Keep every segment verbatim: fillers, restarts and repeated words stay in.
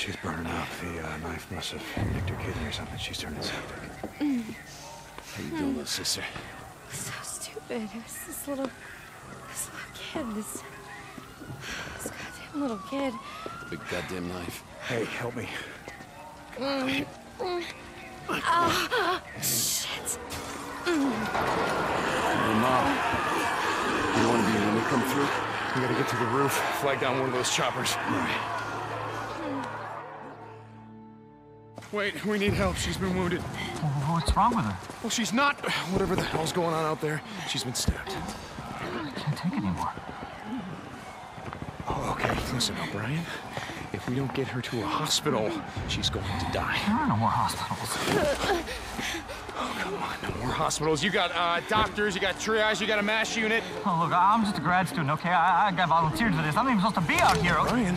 she's burning up. The uh, knife must have nicked her kidney or something. She's turning septic. Mm. How you doing, little sister? So stupid. It was this little, this little kid, this, this goddamn little kid. Big goddamn knife. Hey, help me. Mm. Mm. Ah, shit. Mm. Hey, Mom. You want to be when they come through? We gotta get to the roof, flag down one of those choppers. All right. Wait, we need help. She's been wounded. Well, what's wrong with her? Well, she's not. Whatever the hell's going on out there, she's been stabbed. I can't take it anymore. Oh, okay. Listen, O'Brien. If we don't get her to a hospital, she's going to die. There are no more hospitals. Oh, come on. No more hospitals. You got uh, doctors, you got triage, you got a MASH unit. Oh, look, I'm just a grad student, okay? I, I got volunteered for this. I'm not even supposed to be out here. Brian.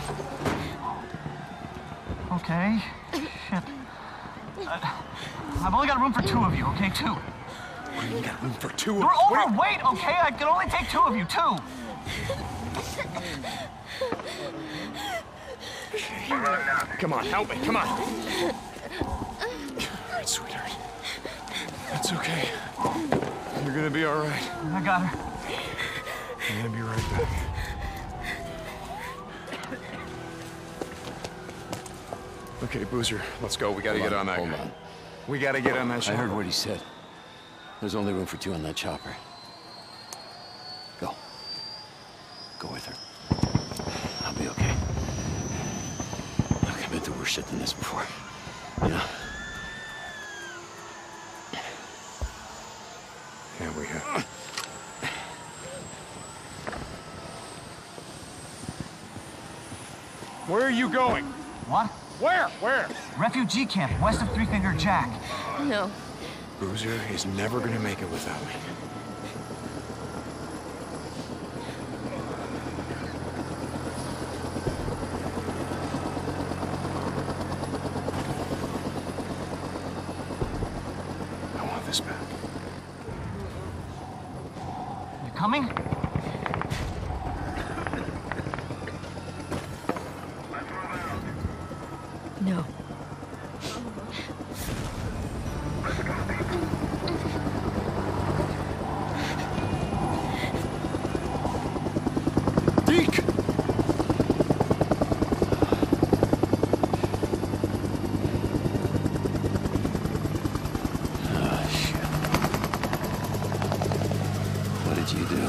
Okay. Shit. Uh, I've only got room for two of you, okay? Two. We got room for two. You're overweight, okay? I can only take two of you, two. Okay. Come on, help me, come on. All right, sweetheart. That's okay. You're gonna be all right. I got her. I'm gonna be right back. Okay, Boozer, let's go. We gotta Hold get on, on that hold guy. on. We gotta get on that ship. I heard what he said. There's only room for two on that chopper. Go. Go with her. I'll be okay. Look, I've been through worse shit than this before. You know? Yeah, we have. Where are you going? What? Where? Where? Refugee camp, west of Three Finger Jack. No. Boozer is never gonna make it without me. I want this back. You coming? No. Deke! Oh, shit. What did you do?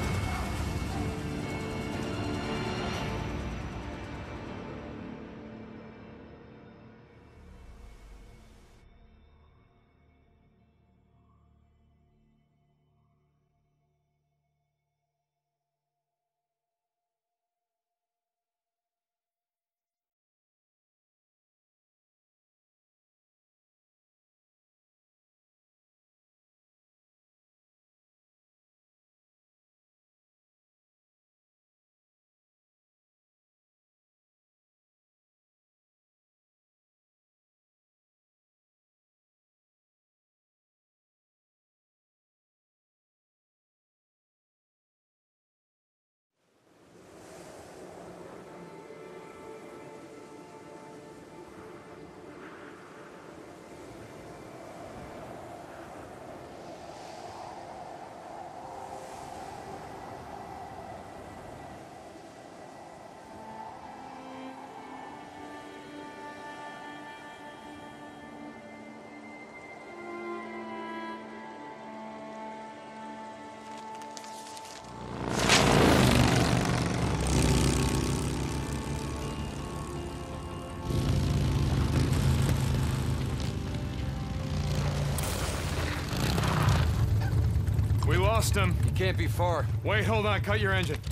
We lost him. You can't be far. Wait, hold on. Cut your engine.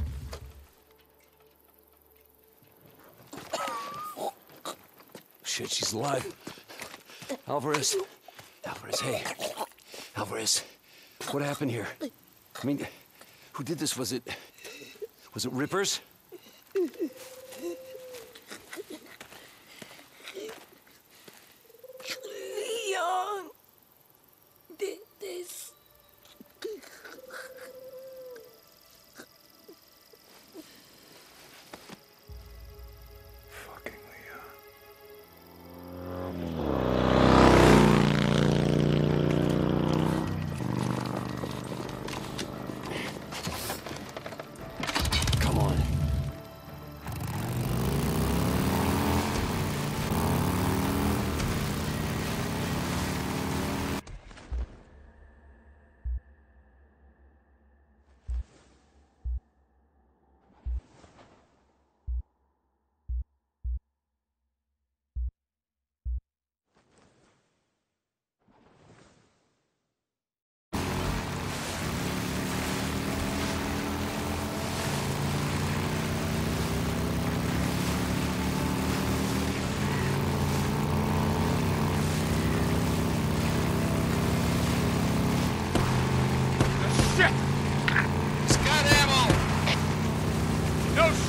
Shit, she's alive. Alvarez. Alvarez, hey. Alvarez, what happened here? I mean, who did this? Was it... Was it Rippers? Leon did this. Fucking Leon.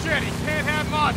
machete. Can't have much.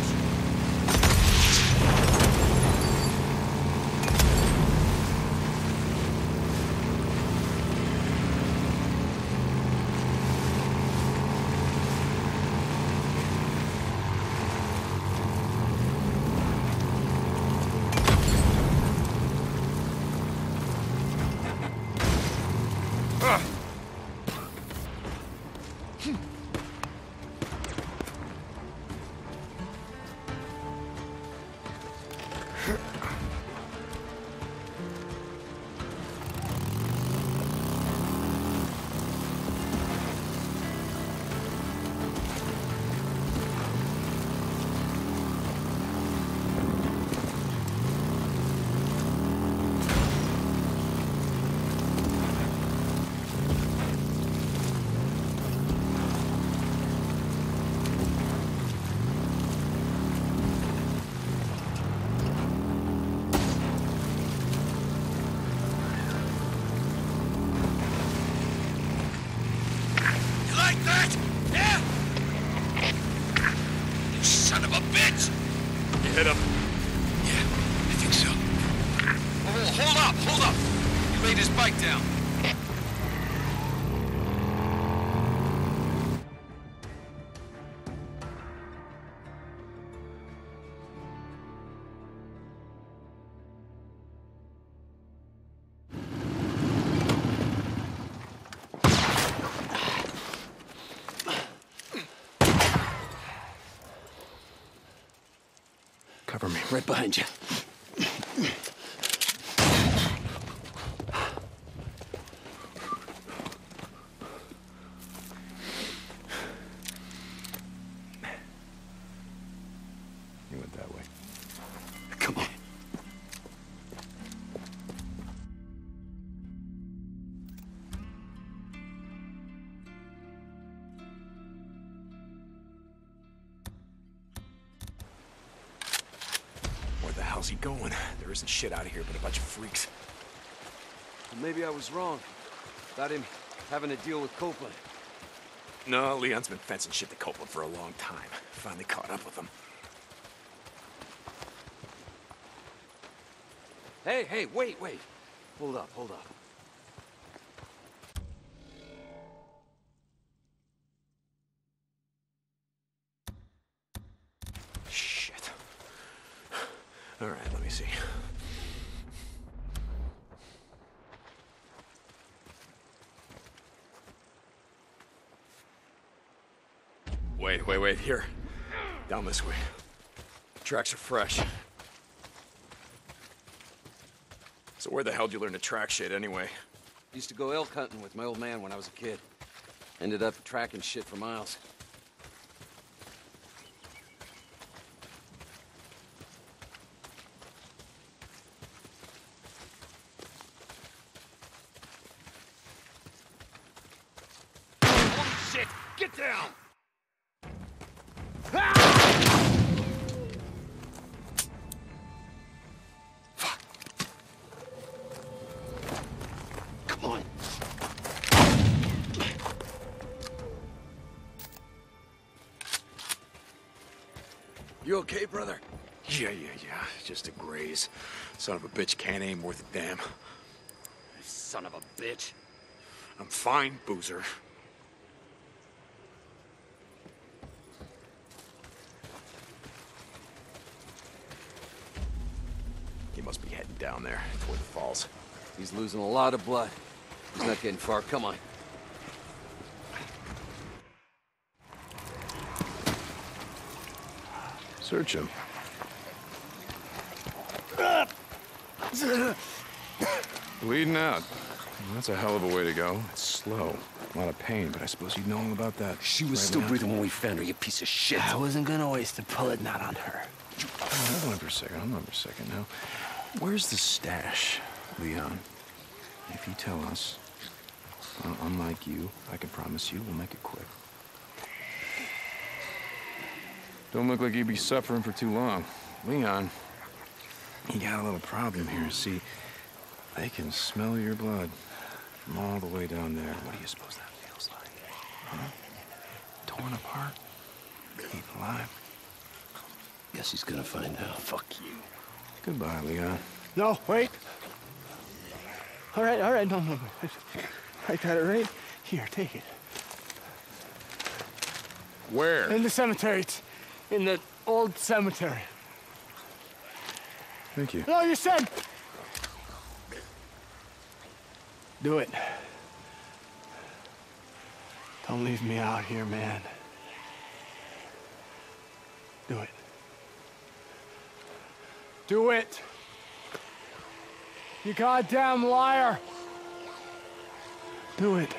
Hit him. Yeah, I think so. Oh, hold up, hold up. He laid his bike down. Cover me. Right behind you. You went that way. Come on. How's he going? There isn't shit out of here but a bunch of freaks. Well, maybe I was wrong about him having to deal with Copeland. No, Leon's been fencing shit to Copeland for a long time. Finally caught up with him. Hey, hey, wait, wait. Hold up, hold up. Shit. All right, let me see. Wait, wait, wait, here. Down this way. Tracks are fresh. So where the hell did you learn to track shit anyway? Used to go elk hunting with my old man when I was a kid. Ended up tracking shit for miles. Shit! Get down! Fuck. Come on. You okay, brother? Yeah, yeah, yeah. Just a graze. Son of a bitch can't aim worth a damn. Son of a bitch. I'm fine, Boozer. He must be heading down there, toward the falls. He's losing a lot of blood. He's not getting far. Come on. Search him. Bleeding out. That's a hell of a way to go. It's slow. A lot of pain, but I suppose you know all about that. She was right still now. breathing when we found her, you piece of shit. I wasn't gonna waste a bullet not on her. Oh, hold on for a second. Hold on for a second now. Where's the stash, Leon? If you tell us, well, unlike you, I can promise you we'll make it quick. Don't look like you'd be suffering for too long. Leon, you got a little problem here. See, they can smell your blood from all the way down there. What do you suppose that feels like? Huh? Torn apart? Keep alive? Guess he's gonna find out. Fuck you. Goodbye, Leon. No, wait. All right, all right, no, no, no. I got it right here. Take it. Where? In the cemetery. It's in the old cemetery. Thank you. No, you said. Do it. Don't leave me out here, man. Do it. Do it. You goddamn liar. Do it.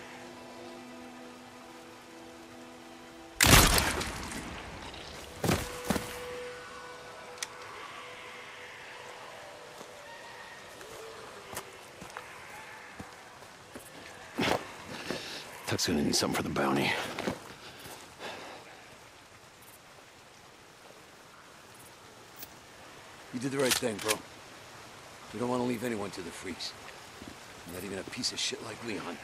Tuck's gonna need something for the bounty. You did the right thing, bro. We don't want to leave anyone to the freaks. Not even a piece of shit like Leon.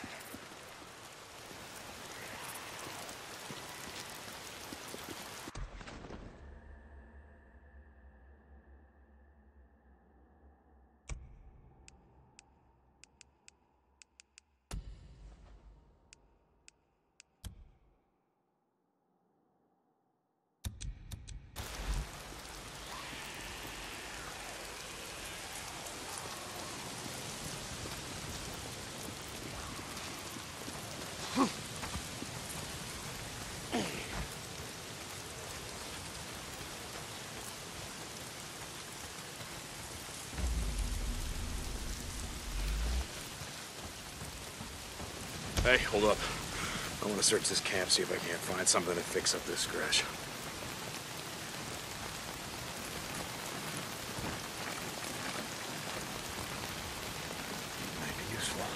Hey, hold up. I want to search this camp, see if I can't find something to fix up this scratch. Might be useful.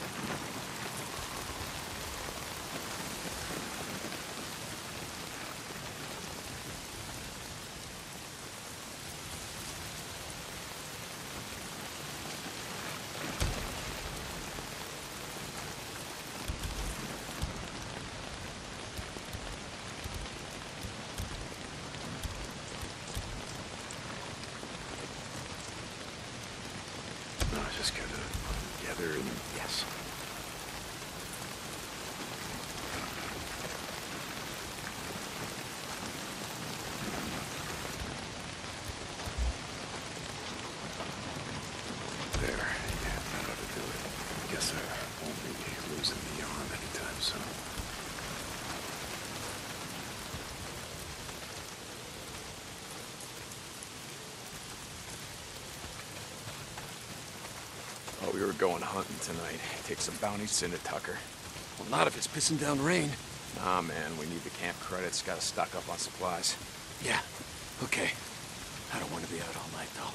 Just gotta put them together and yes. There, yeah, that ought to do it. I guess I won't be losing the arm anytime soon. We were going hunting tonight. Take some bounties into Tucker. Well, not if it's pissing down rain. Nah, man, we need the camp credits. Gotta stock up on supplies. Yeah, okay. I don't want to be out all night, though.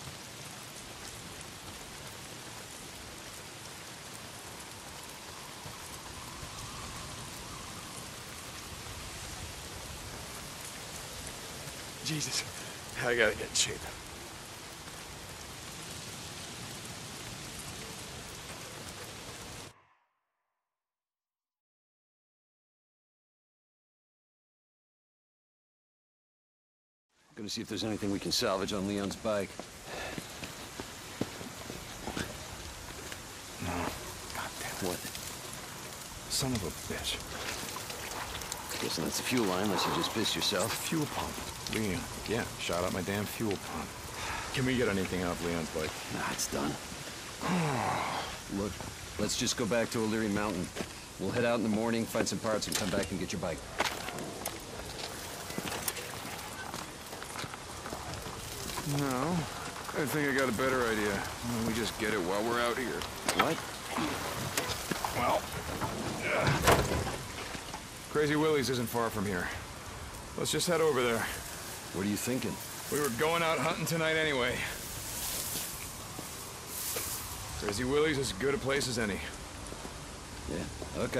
Jesus, I gotta get in shape. Gonna see if there's anything we can salvage on Leon's bike. No. God damn. What? Son of a bitch. Guessing that's the fuel line, unless you just pissed yourself. Fuel pump. Leon. Yeah, shot out my damn fuel pump. Can we get anything off Leon's bike? Nah, it's done. Look, let's just go back to O'Leary Mountain. We'll head out in the morning, find some parts, and come back and get your bike. No. I think I got a better idea. Why don't we just get it while we're out here? What? Well... Uh, Crazy Willie's isn't far from here. Let's just head over there. What are you thinking? We were going out hunting tonight anyway. Crazy Willie's is as good a place as any. Yeah, okay.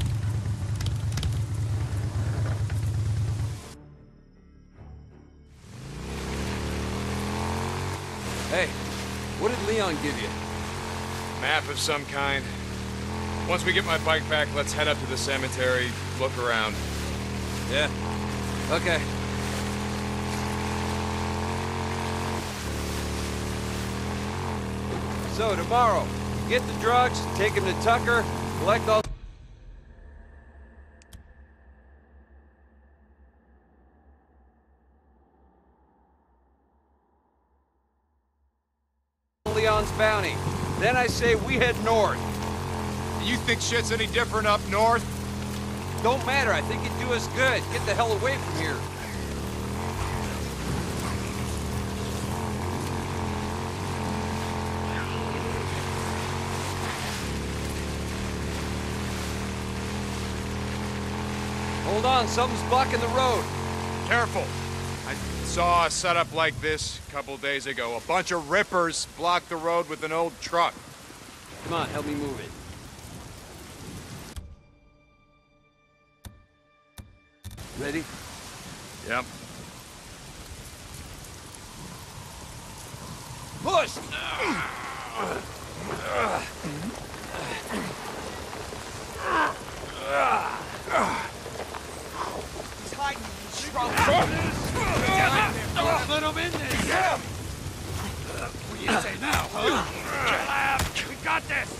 Hey, what did Leon give you? Map of some kind. Once we get my bike back, let's head up to the cemetery, look around. Yeah, okay. So, tomorrow, get the drugs, take him to Tucker, collect all Leon's bounty. Then I say we head north. You think shit's any different up north? Don't matter, I think it'd do us good. Get the hell away from here. Hold on, something's blocking the road. Careful. I saw a setup like this a couple days ago. A bunch of rippers blocked the road with an old truck. Come on, help me move it. Ready? Yep. Push! He's hiding in these shrubs. Let him in there! Yeah. What do you say now, huh? We got this!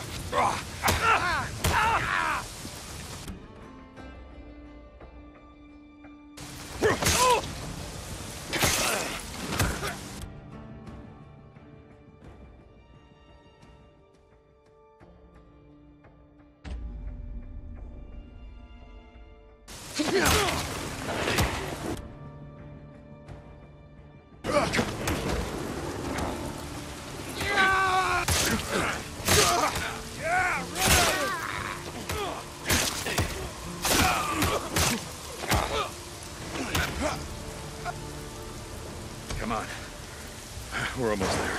Come on. We're almost there.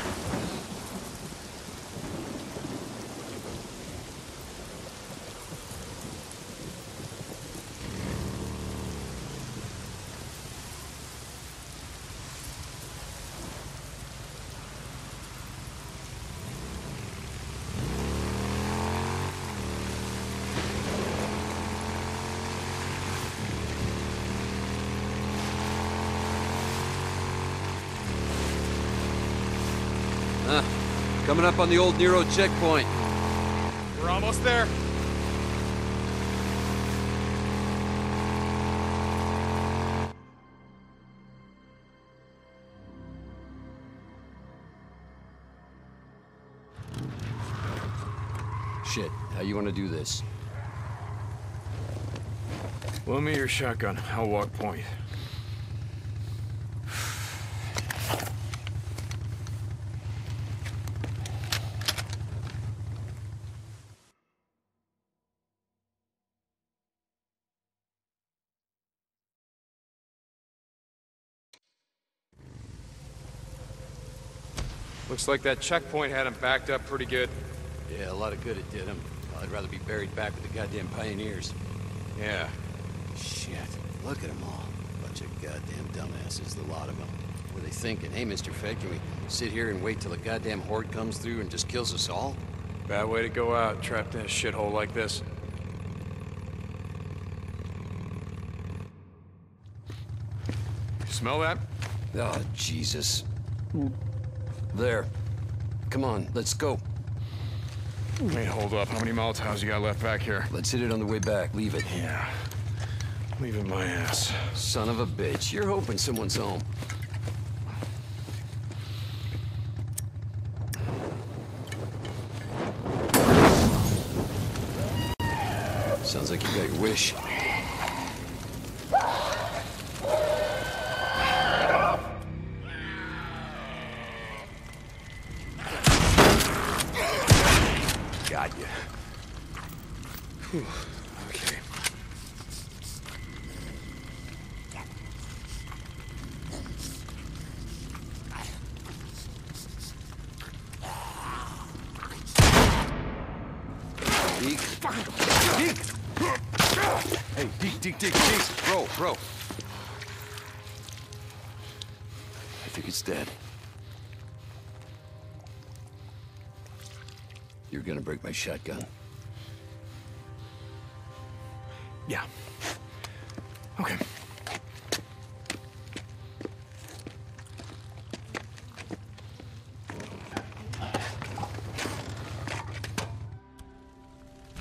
Huh. Coming up on the old Nero checkpoint. We're almost there. Shit, how you want to do this? Loan me your shotgun. I'll walk point. Looks like that checkpoint had him backed up pretty good. Yeah, a lot of good it did him. I'd rather be buried back with the goddamn pioneers. Yeah. Shit, look at them all. Bunch of goddamn dumbasses, the lot of them. Were they thinking, hey, Mister Fed, can we sit here and wait till a goddamn horde comes through and just kills us all? Bad way to go out, trapped in a shithole like this. Smell that? Oh, Jesus. There. Come on, let's go. Wait, hold up. How many Molotovs you got left back here? Let's hit it on the way back. Leave it. Yeah. Leave it my ass. Son of a bitch. You're hoping someone's home. Sounds like you got your wish. Got you. Whew. Okay. Deke. Deke! Hey, Deke, Deke, Deke, Deke. Bro, bro. I think it's dead. You're gonna break my shotgun. Yeah. Okay.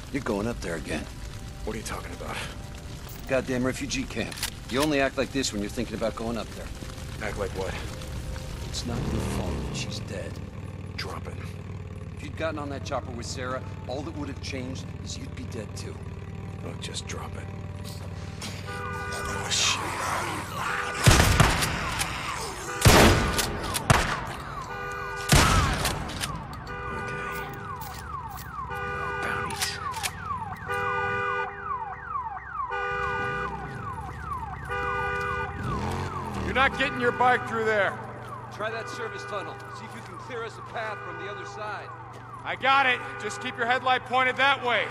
You're going up there again. What are you talking about? Goddamn refugee camp. You only act like this when you're thinking about going up there. Act like what? It's not your fault that she's dead. Drop it. If you'd gotten on that chopper with Sarah, all that would have changed is you'd be dead too. Look, just drop it. Oh, shit. You're not getting your bike through there. Try that service tunnel. See if you can clear us a path from the other side. I got it. Just keep your headlight pointed that way.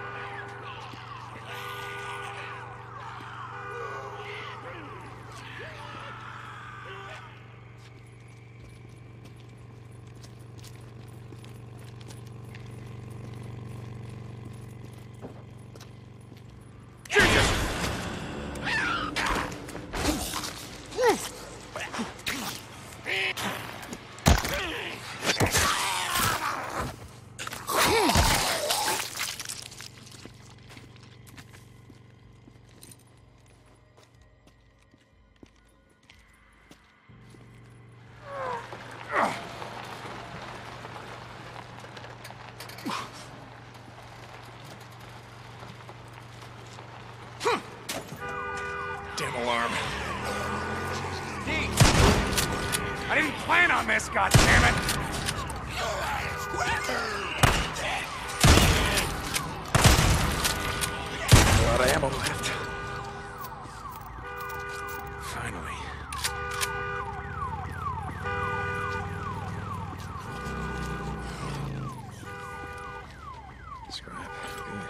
Damn alarm. Deke! I didn't plan on this, goddammit! A lot of ammo left. Finally. Scrap. Good.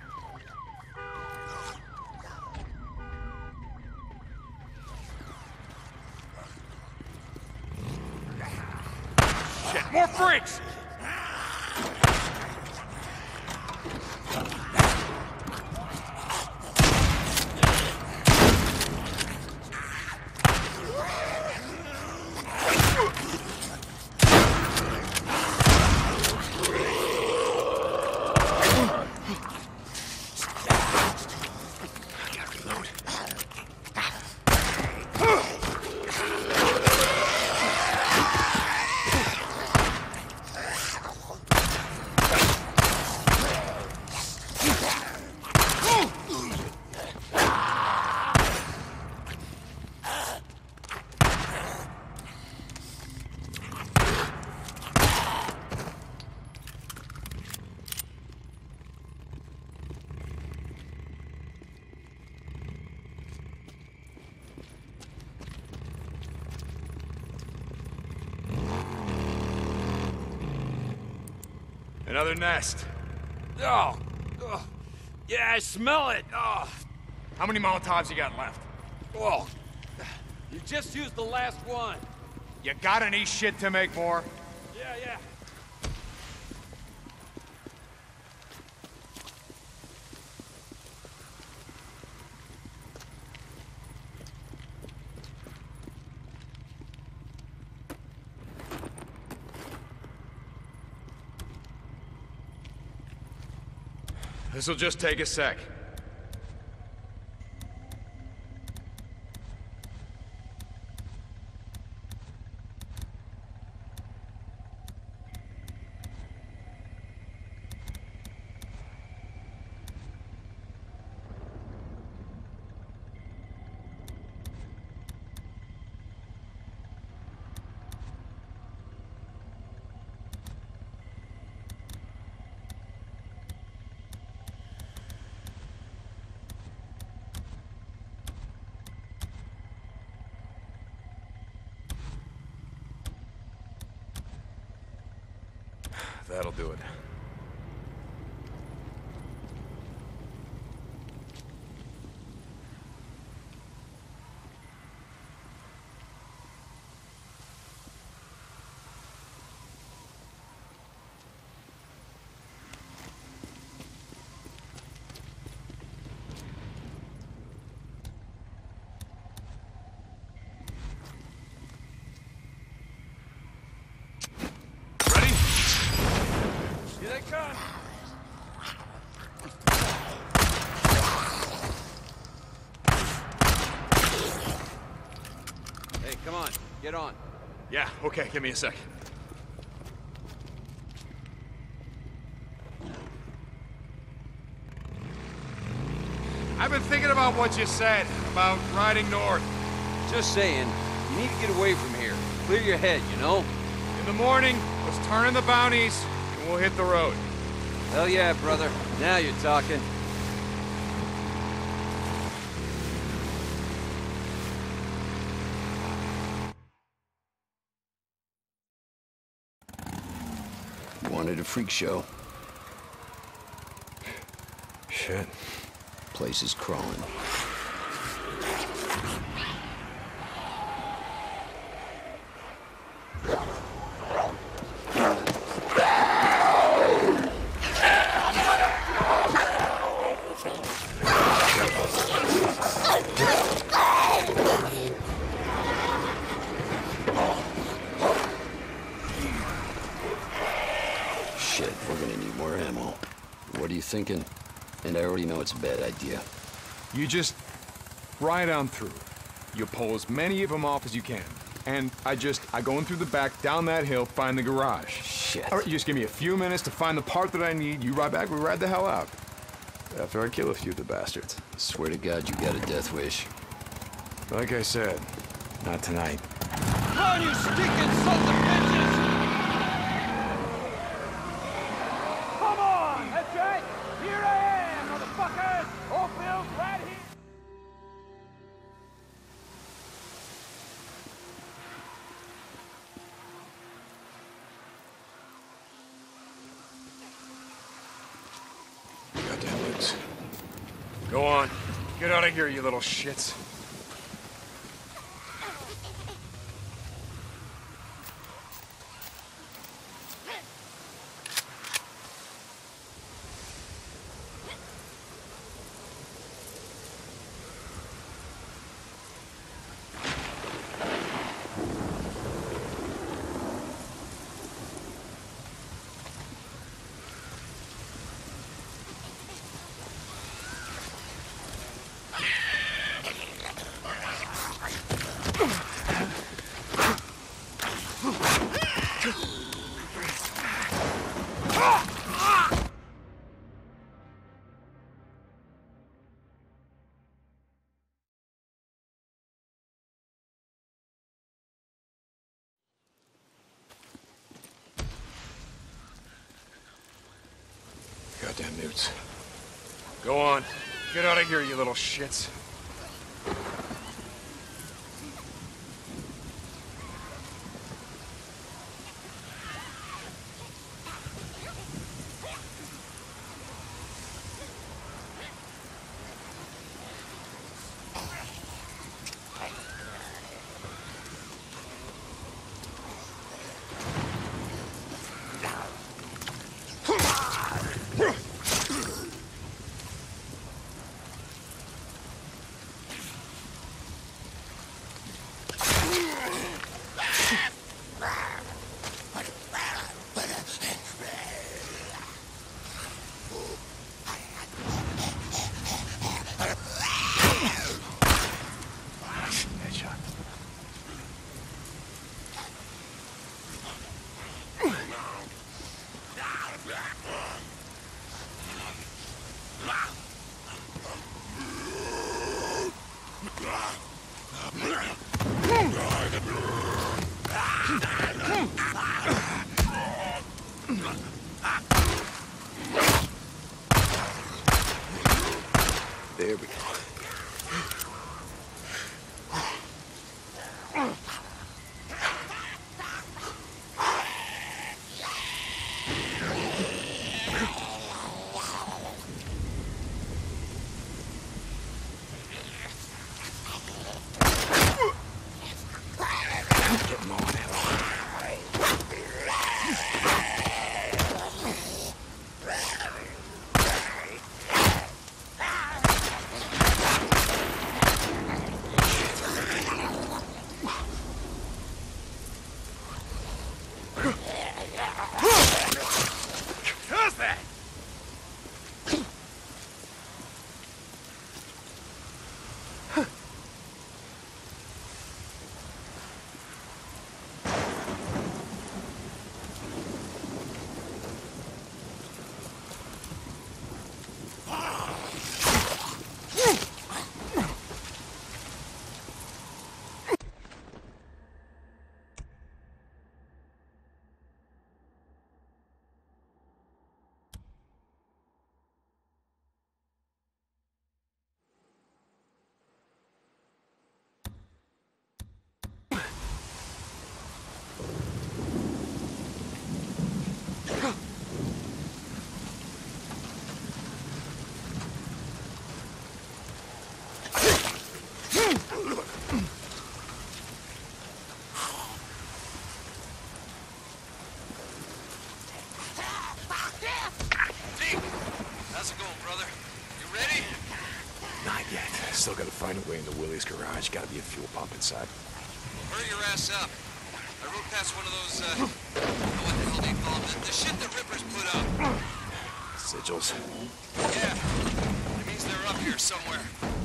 Shit, more freaks! Another nest. Oh, oh. Yeah, I smell it. Oh, How many Molotovs you got left? oh. You just used the last one. You got any shit to make more? Yeah, yeah. This'll just take a sec. That'll do it. Come on, get on. Yeah, okay, give me a sec. I've been thinking about what you said, about riding north. Just saying, you need to get away from here. Clear your head, you know? In the morning, let's turn in the bounties, and we'll hit the road. Hell yeah, brother. Now you're talking. Wanted a freak show. Shit. Place is crawling. Shit, we're gonna need more ammo. What are you thinking? And I already know it's a bad idea. You just ride on through. You pull as many of them off as you can. And I just, I go in through the back, down that hill, find the garage. Shit. All right, you just give me a few minutes to find the part that I need. You ride back, we ride the hell out. After I kill a few of the bastards. Swear to God, you got a death wish. Like I said, not tonight. Come on, you stinking sons of bitches! Come on! That's right! Here I am, motherfuckers! Oakville's right here! Goddamn Lutz. Go on. Get out of here, you little shits. Goddamn newts. Go on. Get out of here, you little shits. Anyway, in the Willie's garage, gotta be a fuel pump inside. Hurry your ass up. I rode past one of those, uh, I don't know what the hell they call them. The, the shit that Rippers put up. Sigils. Yeah. It means they're up here somewhere.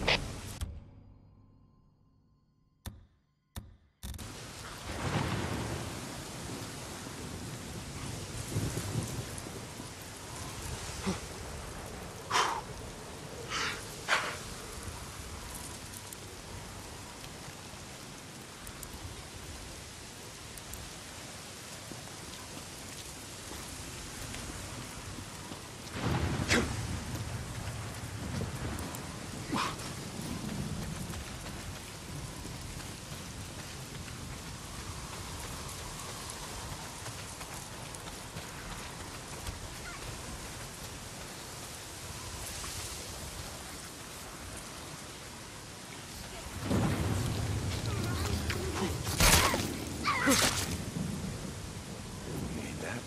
Need that.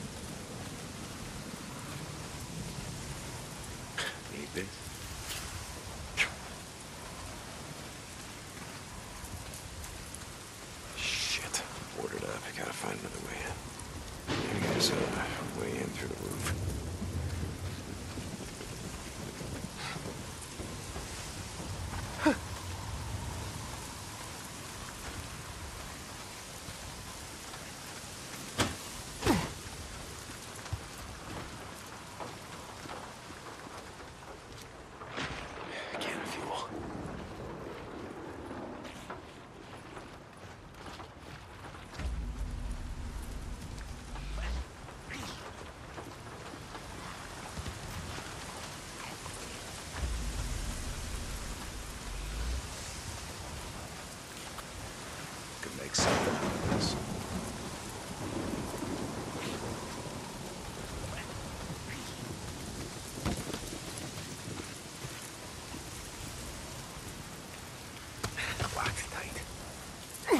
Need this. Shit. Boarded up. I gotta find another way in. Maybe there's a way in through the roof. Can of fuel. Could make something out of this. Locked tight.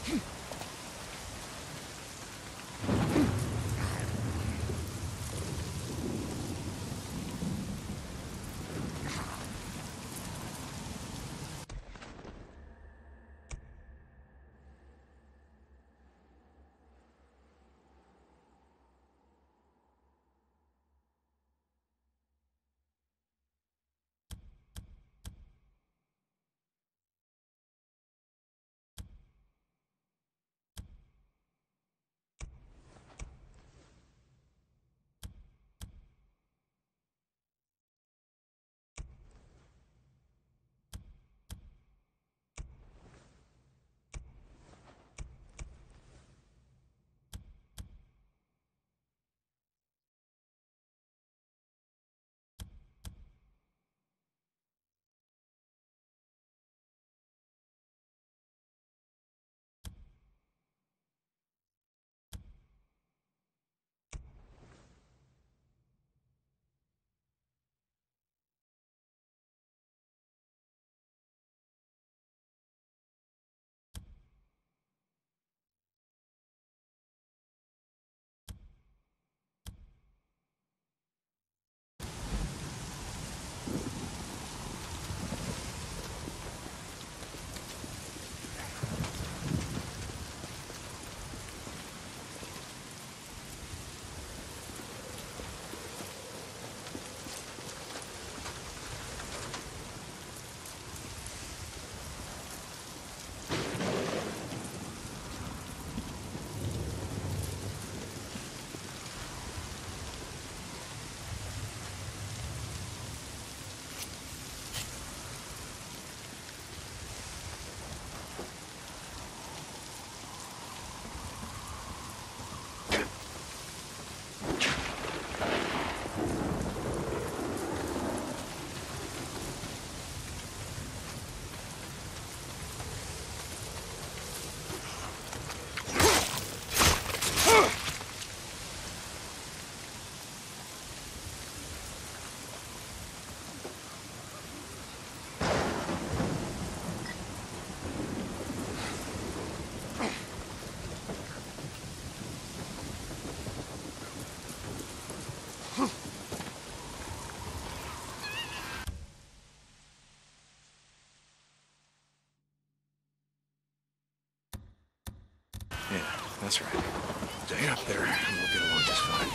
Yeah, that's right. Stay up there, and we'll get along just fine.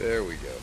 There we go.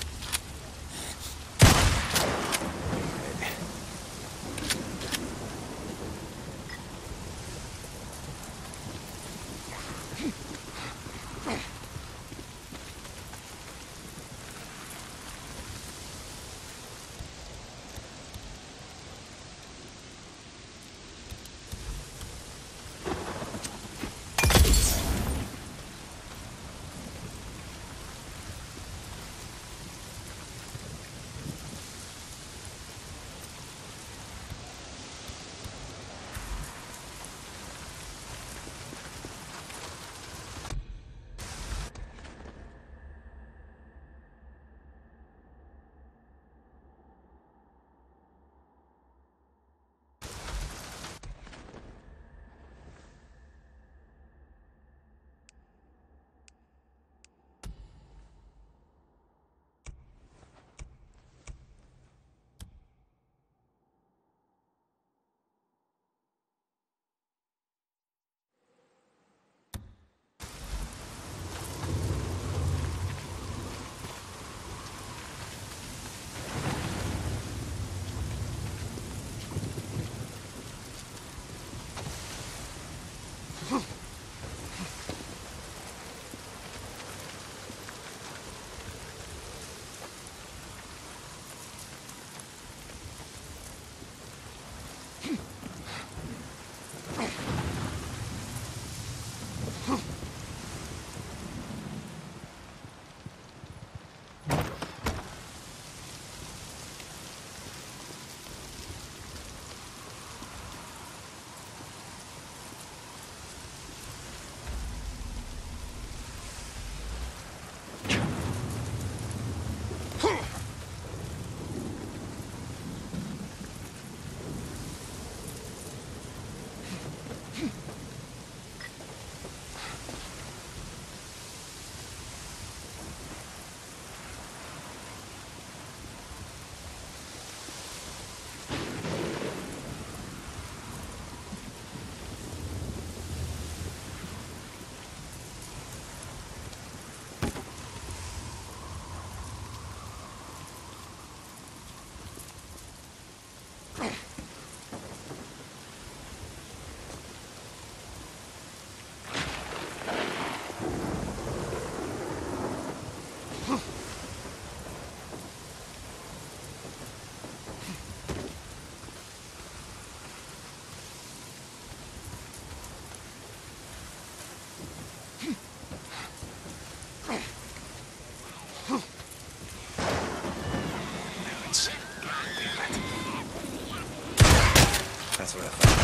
That's what I thought.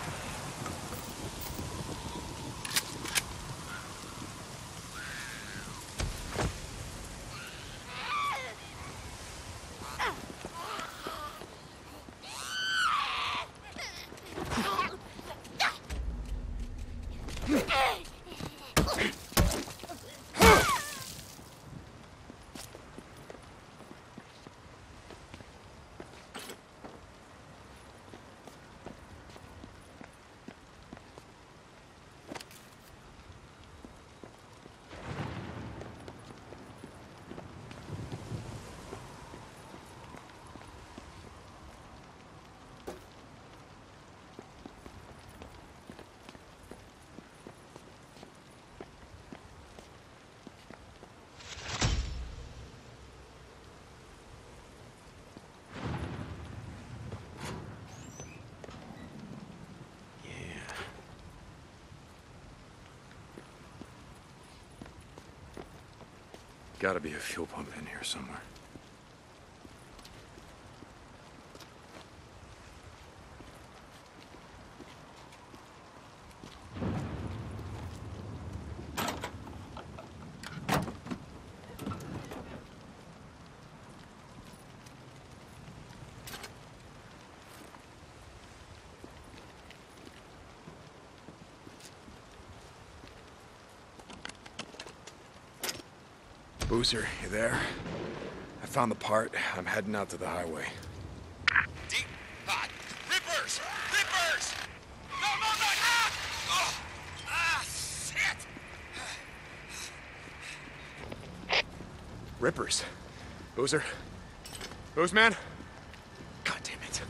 Gotta be a fuel pump in here somewhere. Boozer, you there? I found the part. I'm heading out to the highway. Deep hot. Rippers! Rippers! No, no, no! Ah! Oh! Ah, shit! Rippers. Boozer? Booze man? God damn it.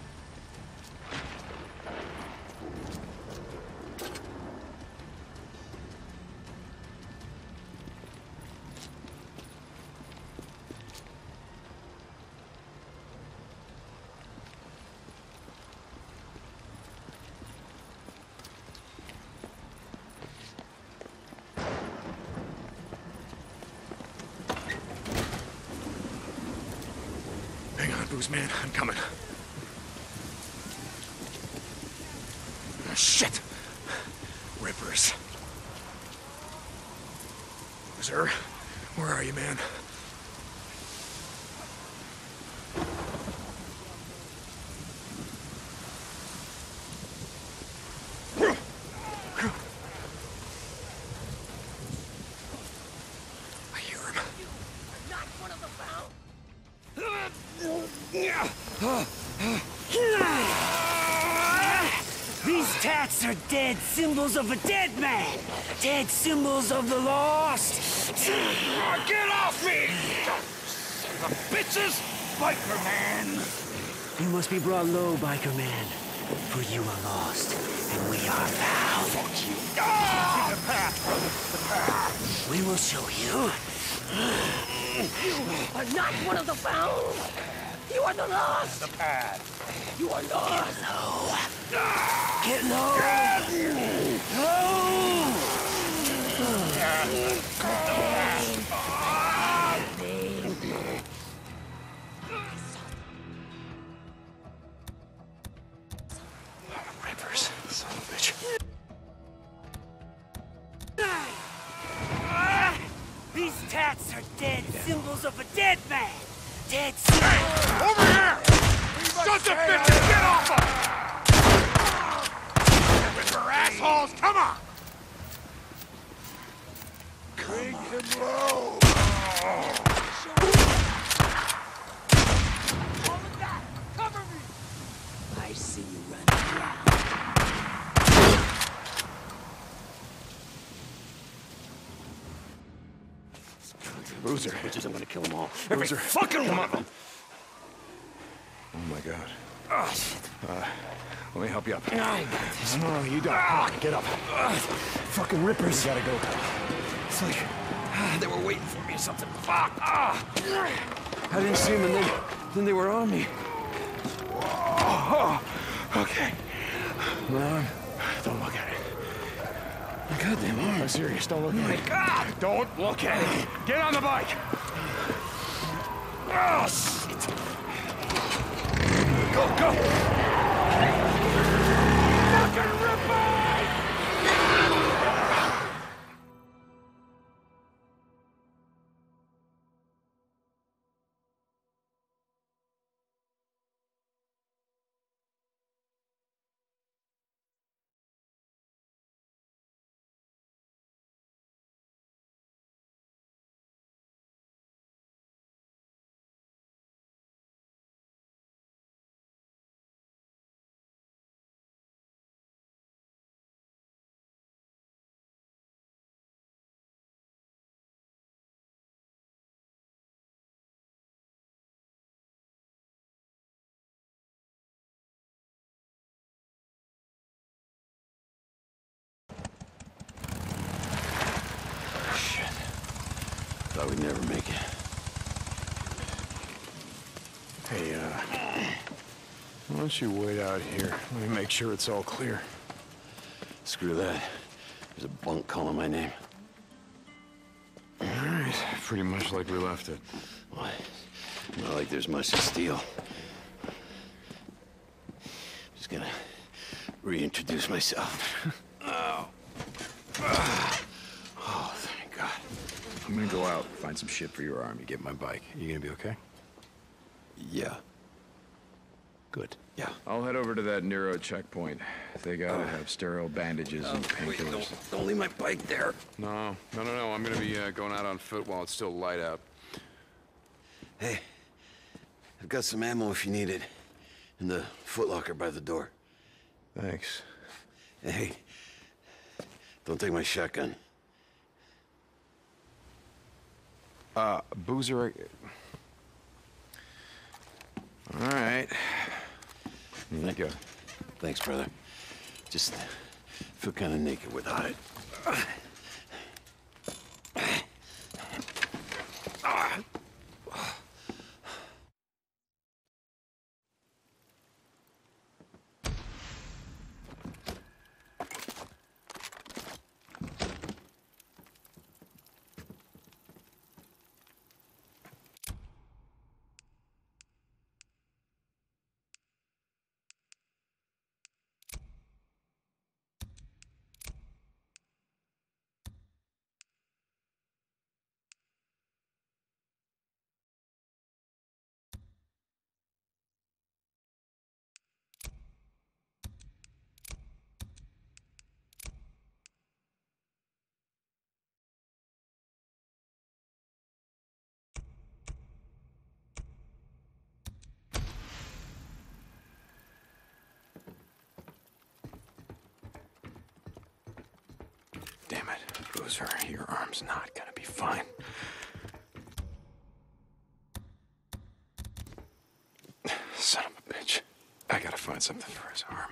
Hang on, Booze man. I'm coming. Oh, shit! Rippers. Boozer, where are you, man? I hear him. These tats are dead symbols of a dead man. Dead symbols of the lost. Get off me! The bitches! Biker man! You must be brought low, biker man. For you are lost, and we are found. Fuck you! Ah! The path, brother. The path. We will show you. You are not one of the found. You are the lost. The path. You are lost. Get low. Get low. Rippers, son of a bitch. These tats are dead symbols of a dead man. Dead symbols. Over here! Shut the bitches! Get off him! Ripper assholes, come on! Bring him low! Cover me! I see you running around. Boozer. Bitches, I'm gonna kill them all. Every fucking one of them! Oh my god. Oh, shit. Uh, let me help you up. I got this. No, no, you don't. Come on, get up. Fucking rippers. You gotta go. It's like ah, they were waiting for me or something. Fuck. Ah. I didn't see them, and then, then they were on me. Oh, okay. My arm. Don't look at it. My goddamn arm. I'm serious. Don't look Oh at my it. God. Don't look at it. Get on the bike. Oh, shit. Go, go. Fucking ripper! Thought we'd never make it. Hey, uh... why don't you wait out here? Let me make sure it's all clear. Screw that. There's a bunk calling my name. All right. Pretty much like we left it. What? Not like there's much to steal. Just gonna reintroduce myself. Oh. Oh, thank God. I'm gonna go out, find some shit for your arm. You get my bike. You gonna be okay? Yeah. Good. Yeah. I'll head over to that Nero checkpoint. They gotta have sterile bandages and Wait, painkillers. don't, don't leave my bike there. No, no, no, no. I'm gonna be uh, going out on foot while it's still light out. Hey, I've got some ammo if you need it. In the footlocker by the door. Thanks. Hey, don't take my shotgun. Uh, Boozer... All right. Here you go. Thanks, brother. Just feel kind of naked without it. Damn it, Boozer, your arm's not gonna be fine. Son of a bitch. I gotta find something for his arm.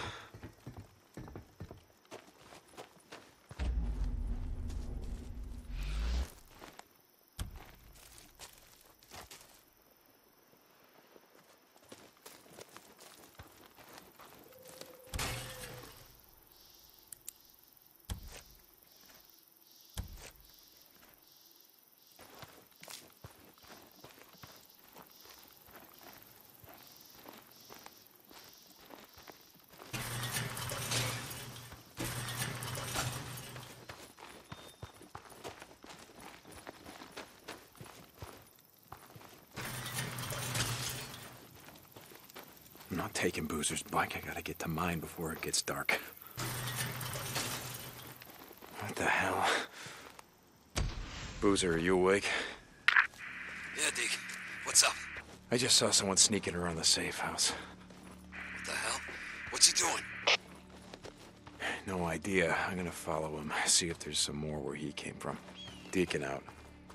I'm not taking Boozer's bike. I gotta get to mine before it gets dark. What the hell? Boozer, are you awake? Yeah, Deke. What's up? I just saw someone sneaking around the safe house. What the hell? What's he doing? No idea. I'm gonna follow him, see if there's some more where he came from. Deacon out.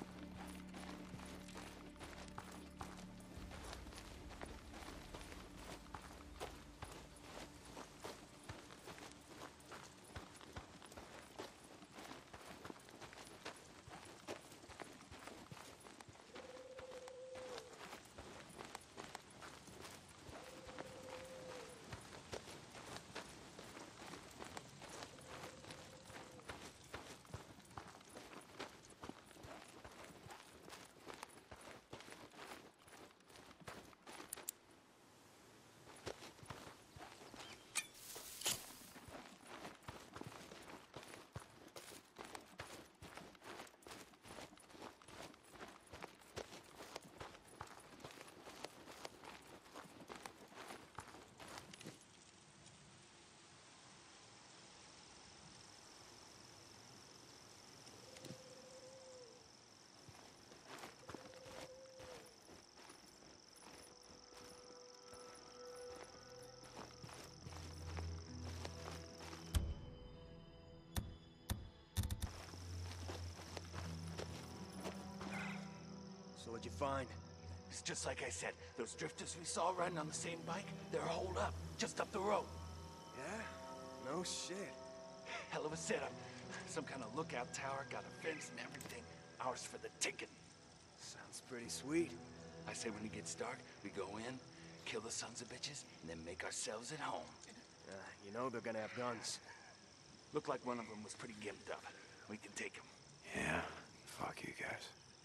So what'd you find? It's just like I said. Those drifters we saw riding on the same bike, they're holed up, just up the road. Yeah? No shit. Hell of a setup. Some kind of lookout tower, got a fence and everything. Ours for the taking. Sounds pretty sweet. I say when it gets dark, we go in, kill the sons of bitches, and then make ourselves at home. Uh, you know they're gonna have guns. Looked like one of them was pretty gimped up. We can take him. Yeah? Fuck you guys.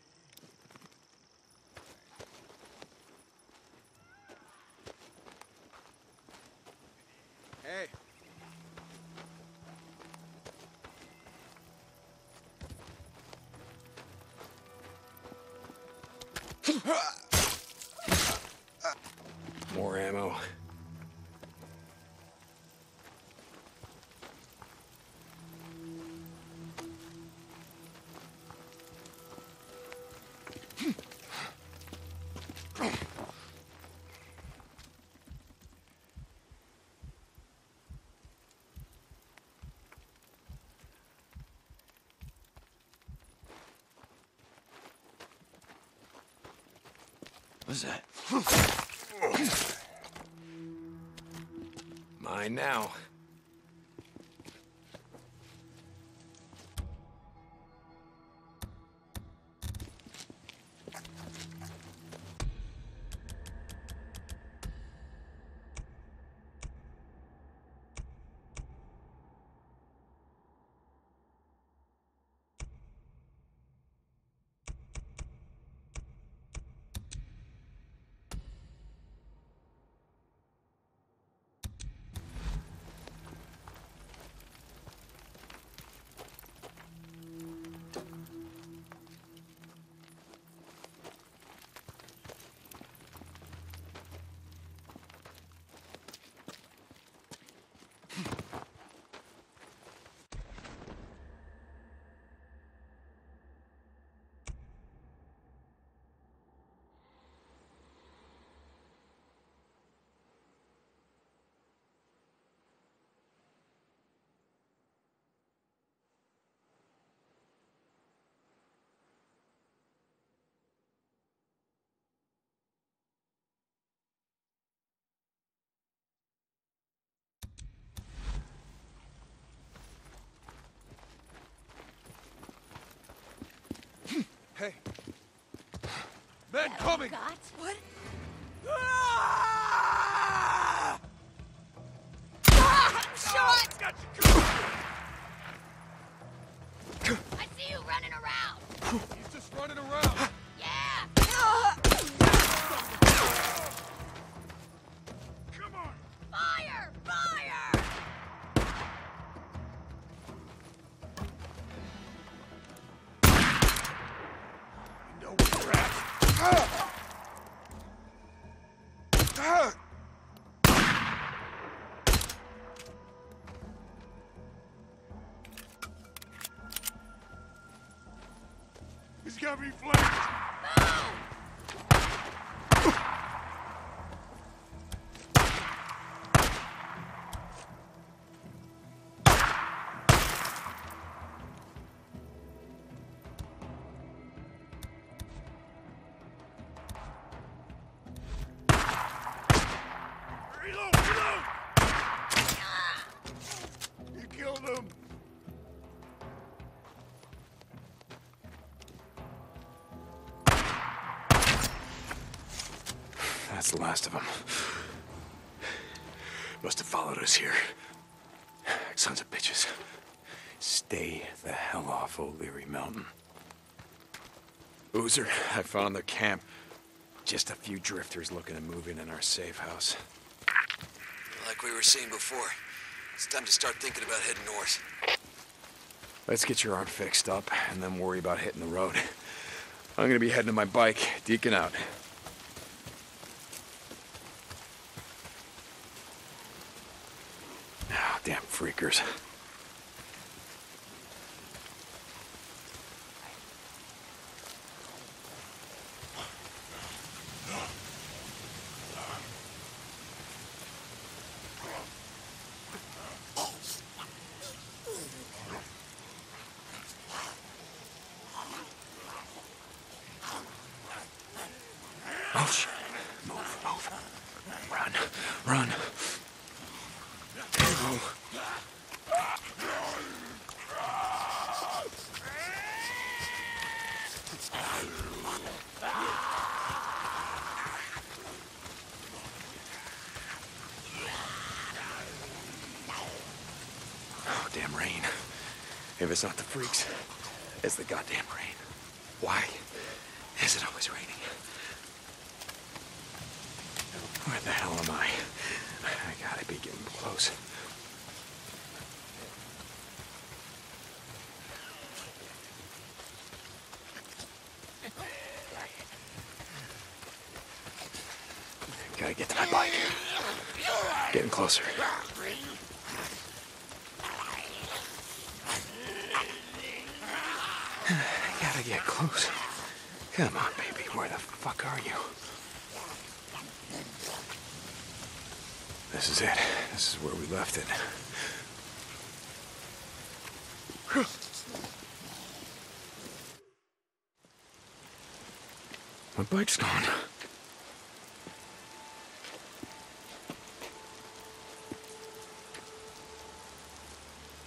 Hey. More ammo. was that? Mine now. Hey. Men coming! God. What? Ah! Ah, shot! Got you. I see you running around. He's just running around. Yeah. Come on! Fire! Fire! No crap. Ah! Ah! He's got me flanked. Reload! Reload! You killed him. That's the last of them. Must have followed us here. Sons of bitches. Stay the hell off O'Leary Mountain. Boozer, I found their camp. Just a few drifters looking to move in in our safe house. Like we were saying before, it's time to start thinking about heading north. Let's get your arm fixed up, and then worry about hitting the road. I'm gonna be heading to my bike. Deacon out. Ah, damn freakers. Oh, shit. Move, move. Run, run. Oh. Oh, damn rain. If it's not the freaks, it's the goddamn rain. Why is it always raining? Where the hell am I? I gotta be getting close. Gotta get to my bike. Getting closer. Gotta get close. Come on, baby. Where the fuck are you? This is it. This is where we left it. My bike's gone.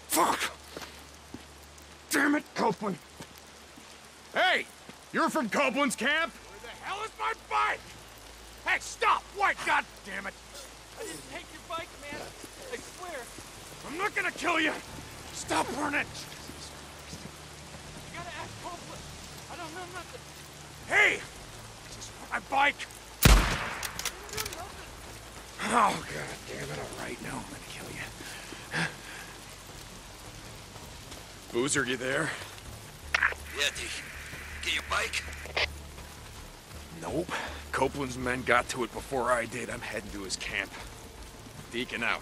Fuck! Damn it, Copeland! Hey! You're from Copeland's camp? Where the hell is my bike? Hey, stop! What? God damn it! I didn't take your bike, man. I swear. I'm not gonna kill you! Stop running! You gotta ask Copeland. I don't know nothing. Hey! Just my bike! I don't know nothing. Oh, god damn it. All right, now I'm gonna kill you. Boozer, you there? Yeah, D. Get your bike? Nope. Copeland's men got to it before I did. I'm heading to his camp. Deacon out.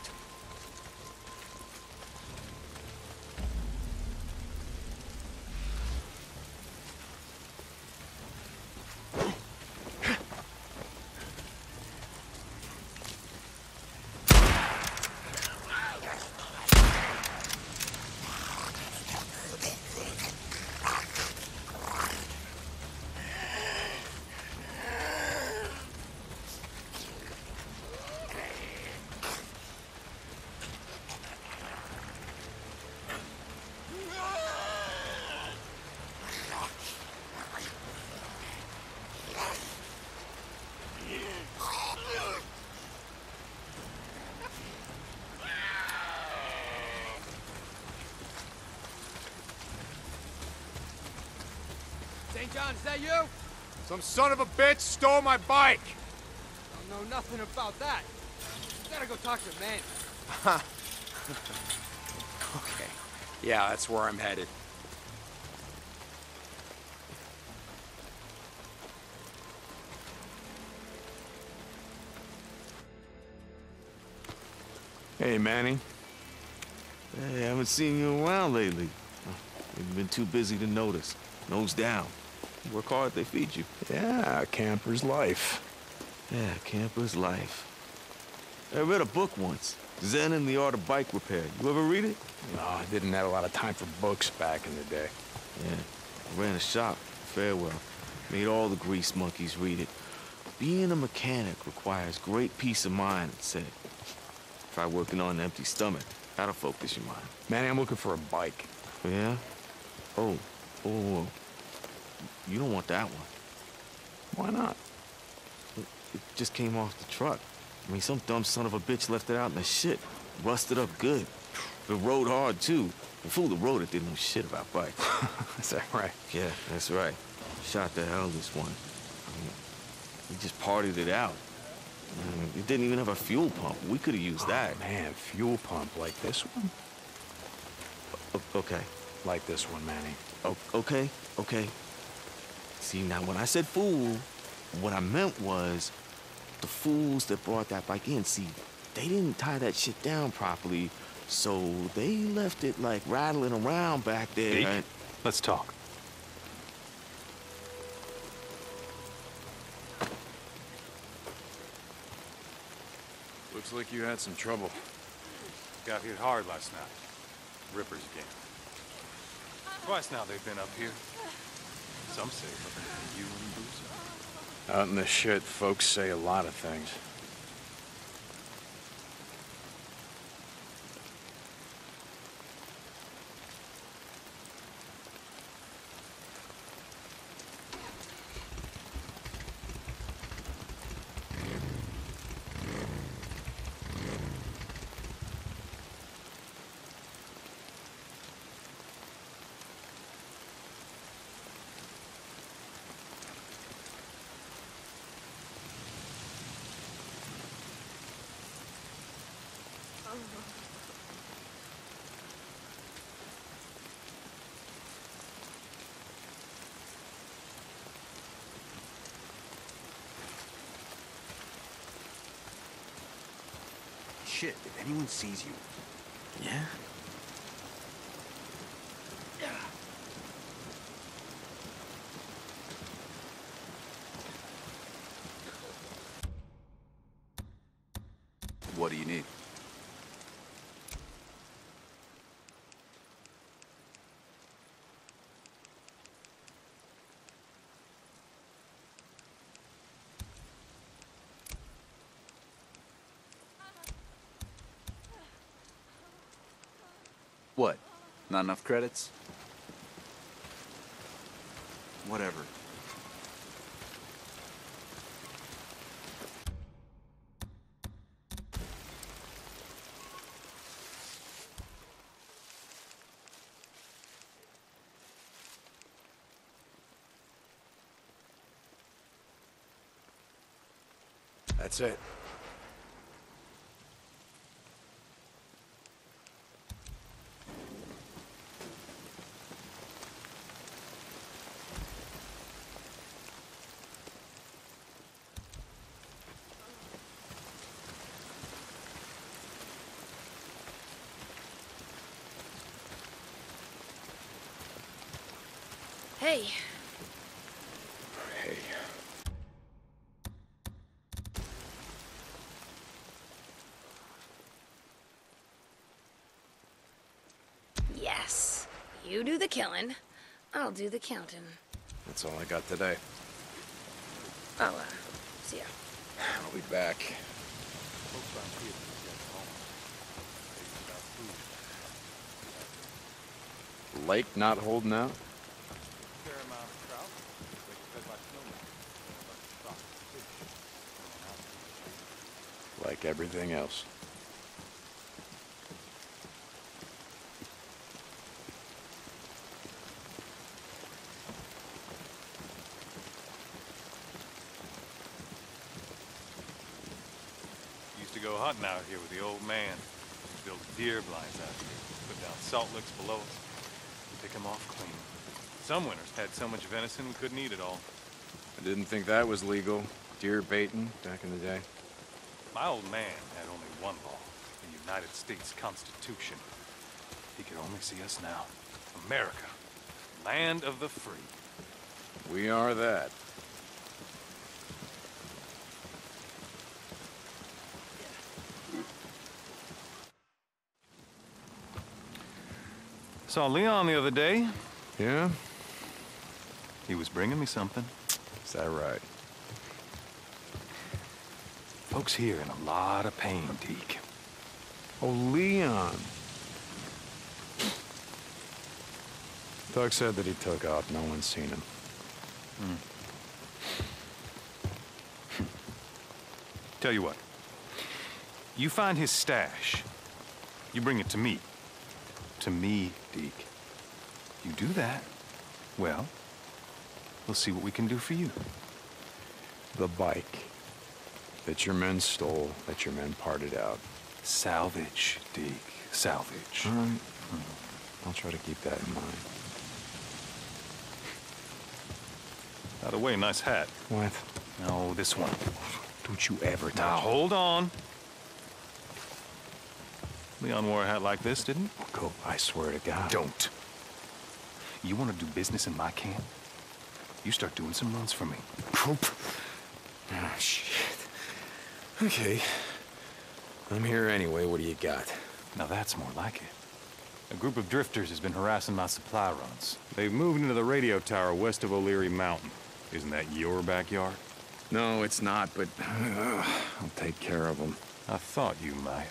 Saint John, is that you? Some son of a bitch stole my bike! Don't know nothing about that. You gotta go talk to Manny. Huh. Okay. Yeah, that's where I'm headed. Hey, Manny. Hey, I haven't seen you around lately. You've been too busy to notice. Nose down. You work hard, they feed you. Yeah, camper's life. Yeah, camper's life. I read a book once, Zen and the Art of Bike Repair. You ever read it? No, I didn't have a lot of time for books back in the day. Yeah, I ran a shop, Farewell. Made all the grease monkeys read it. Being a mechanic requires great peace of mind, it said. Try working on an empty stomach. That'll focus your mind. Manny, I'm looking for a bike. Yeah? Oh, oh, oh. You don't want that one. Why not? It, it just came off the truck. I mean, some dumb son of a bitch left it out in the shit. Rusted up good. It rode hard, too. The fool that rode it didn't know shit about bikes. Is that right? Yeah, that's right. Shot the hell this one. I mean, we just partied it out. I mean, it didn't even have a fuel pump. We could have used Oh, that. Man, fuel pump like this one? O okay. Like this one, Manny. O okay, okay. See, now when I said fool, what I meant was the fools that brought that bike in. See, they didn't tie that shit down properly, so they left it, like, rattling around back there. Deke, and... let's talk. Looks like you had some trouble. Got hit hard last night. Rippers again. Twice now they've been up here. Some say looking for you and Boozer. Out in the shit, folks say a lot of things. Shit, if anyone sees you. Yeah? What do you need? What? Not enough credits? Whatever. That's it. Hey. Hey. Yes. You do the killing. I'll do the counting. That's all I got today. Oh, uh, see ya. I'll be back. Lake not holding out? Like everything else. Used to go hunting out here with the old man. Build deer blinds out here. Put down salt licks below us. Pick them off clean. Some winters had so much venison we couldn't eat it all. I didn't think that was legal. Deer baiting back in the day. My old man had only one law, the United States Constitution. He could only see us now. America, land of the free. We are that. Saw Leon the other day. Yeah? He was bringing me something. Is that right? Folks here in a lot of pain, Deke. Oh, Leon. Doug said that he took off. No one's seen him. Hmm. Tell you what. You find his stash. You bring it to me. To me, Deke. You do that, well, we'll see what we can do for you. The bike that your men stole, that your men parted out. Salvage, Deke. Salvage. All right. I'll try to keep that in mind. By the way, nice hat. What? No, this one. Don't you ever touch Now, it. hold on. Leon wore a hat like this, didn't he? Go, I swear to God. Don't. You want to do business in my camp? You start doing some runs for me. Oh, shit. Okay. I'm here anyway. What do you got? Now that's more like it. A group of drifters has been harassing my supply runs. They've moved into the radio tower west of O'Leary Mountain. Isn't that your backyard? No, it's not, but uh, I'll take care of them. I thought you might.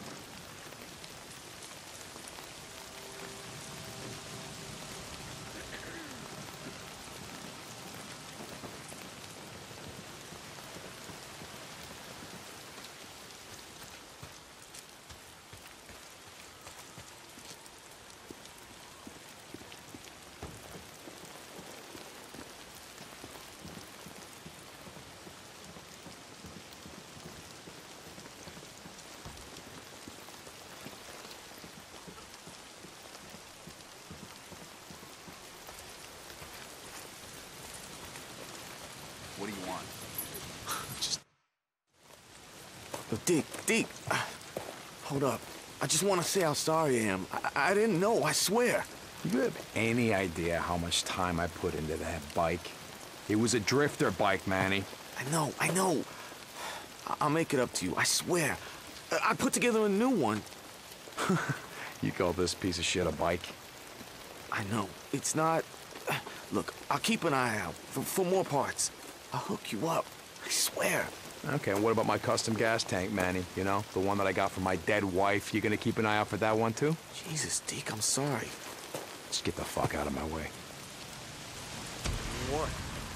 What do you want? Just... Look, Deke, Deke, uh, hold up. I just want to say how sorry I am. I, I didn't know, I swear. You have any idea how much time I put into that bike? It was a drifter bike, Manny. I know, I know. I I'll make it up to you, I swear. I, I put together a new one. You call this piece of shit a bike? I know. It's not... Look, I'll keep an eye out for, for more parts. I'll hook you up. I swear. Okay, and what about my custom gas tank, Manny? You know, the one that I got from my dead wife. You gonna keep an eye out for that one, too? Jesus, Deke, I'm sorry. Just get the fuck out of my way. What?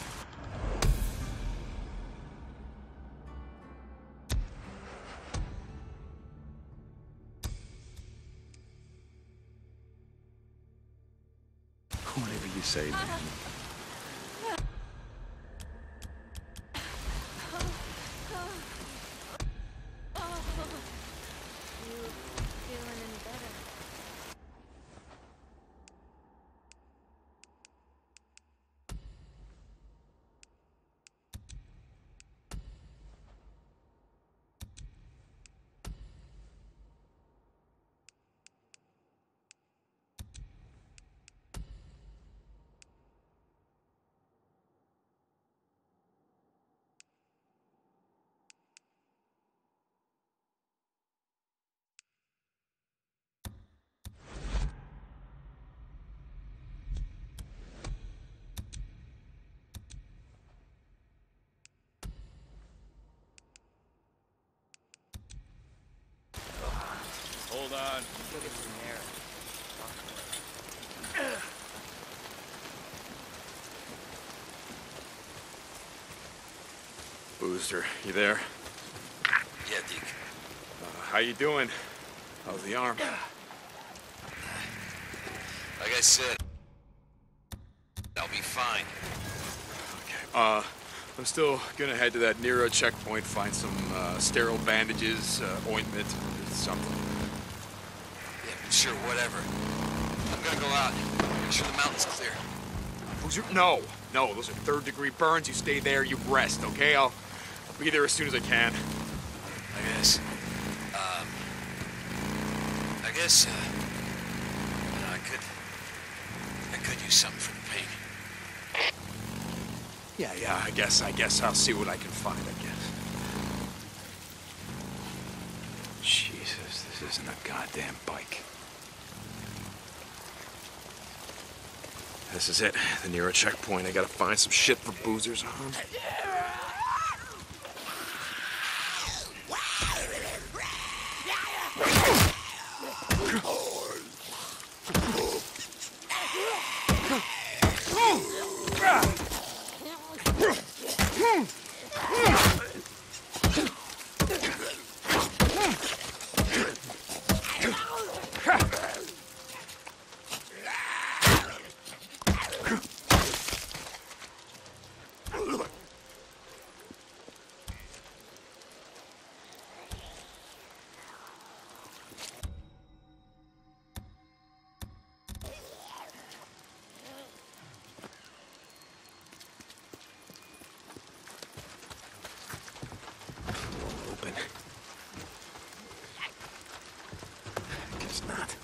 Whatever you say, man. Hold on. Go get some air. Boozer, you there? Yeah, Deke. Uh, how you doing? How's the arm? Like I said, I'll be fine. Uh, I'm still gonna head to that Nero checkpoint, find some uh, sterile bandages, uh, ointment, something. Yeah, sure, whatever. I'm gonna go out. Make sure the mountain's clear. Boozer, no, no, those are third degree burns. You stay there, you rest, okay? I'll, I'll be there as soon as I can. I guess. Um, I guess, uh, you know, I could, I could use something for the pain. Yeah, yeah, I guess, I guess I'll see what I can find, I guess. Jesus, this isn't a goddamn bike. This is it, the Nero checkpoint. I gotta find some shit for Boozer's arm. Not.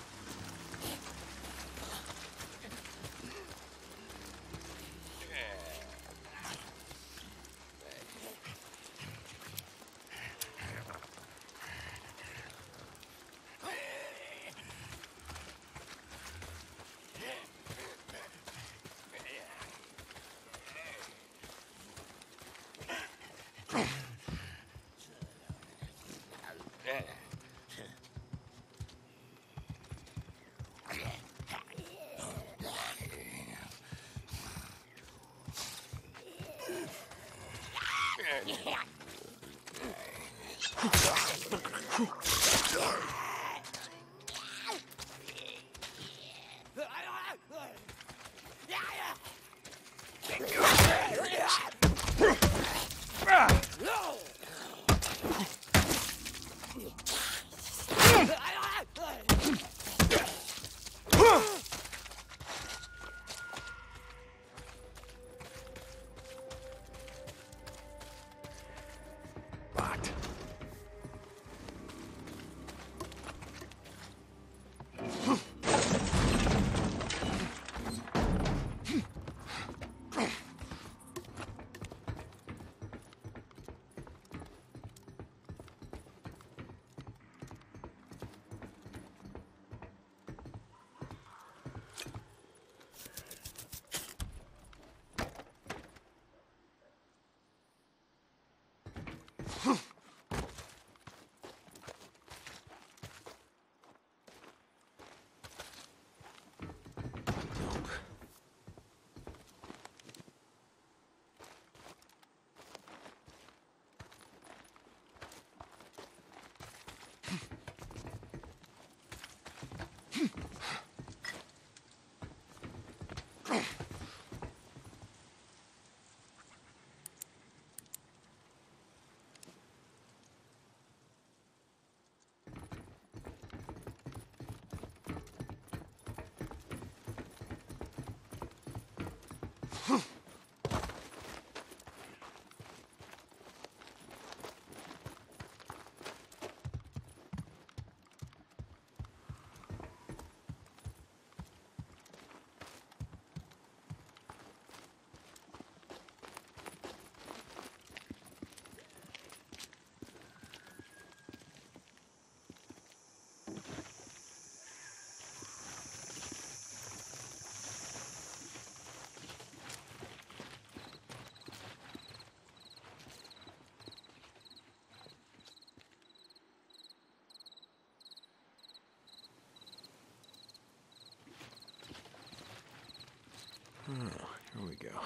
Oh, here we go.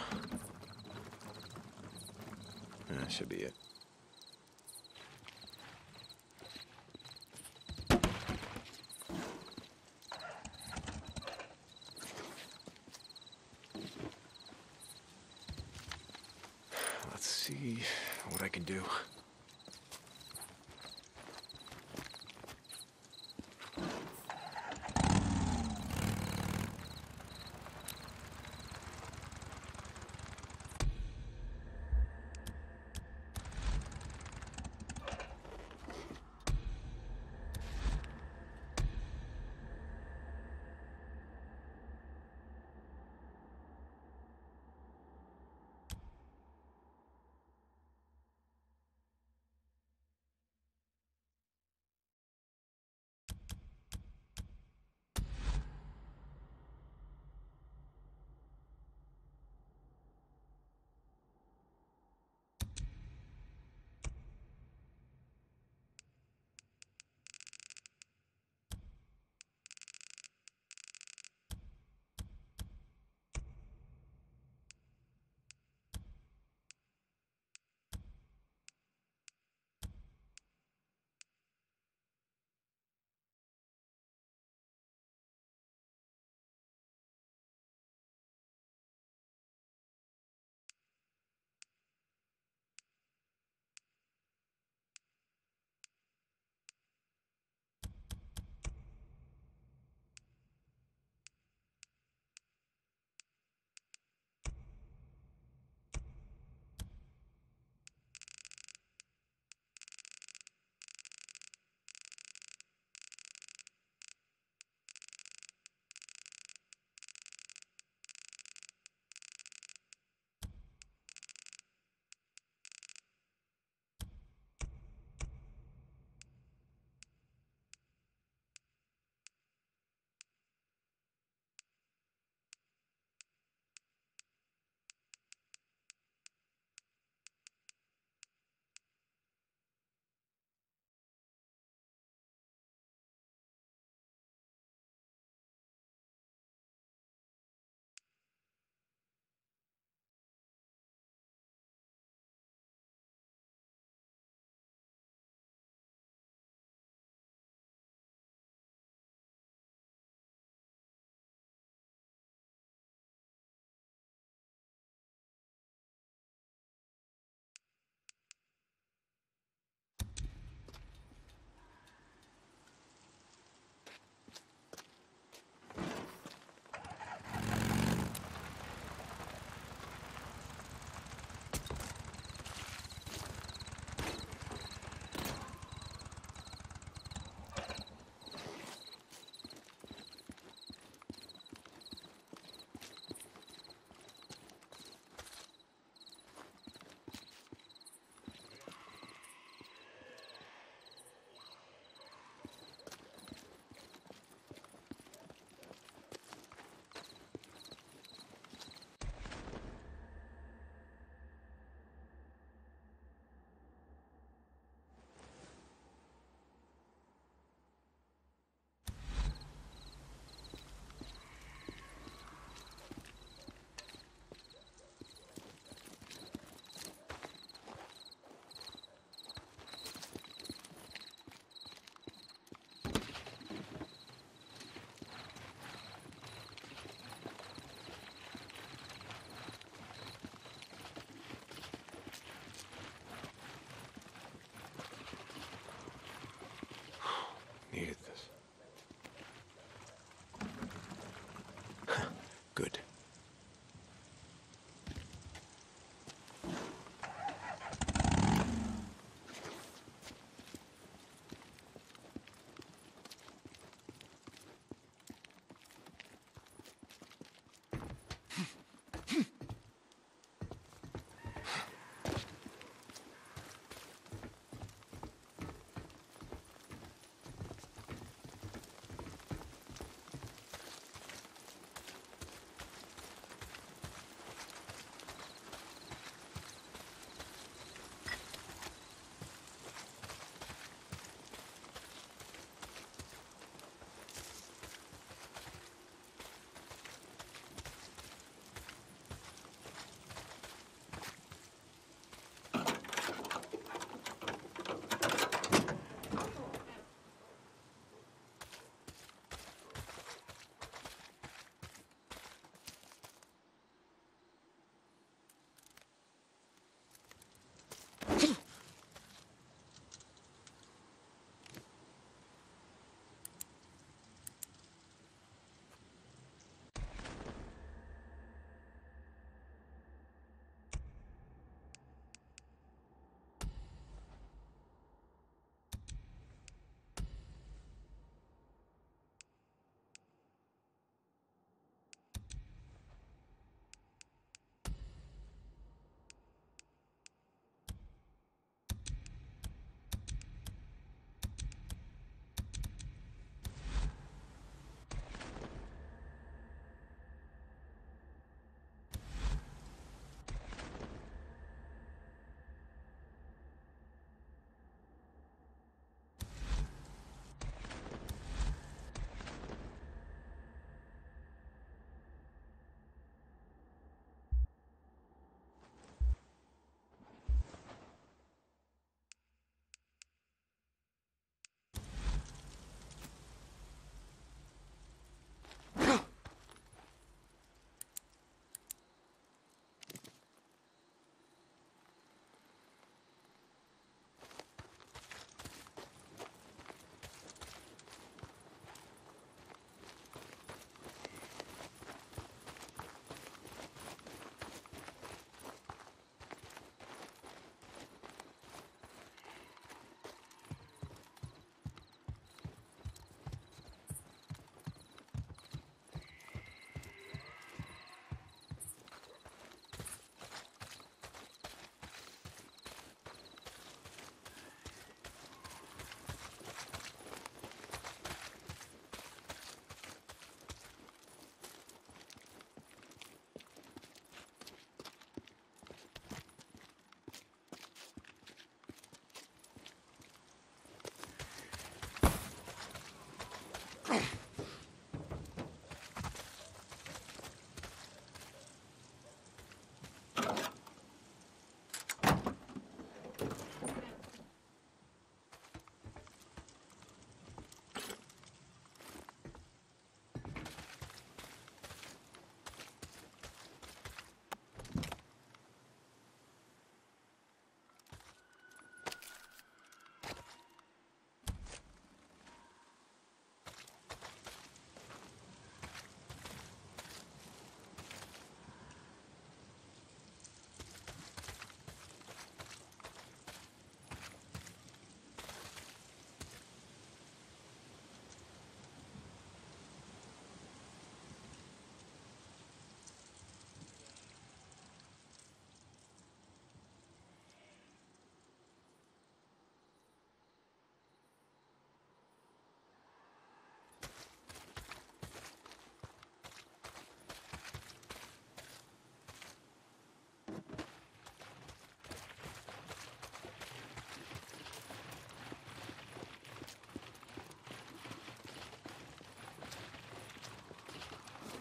That should be it. Let's see what I can do.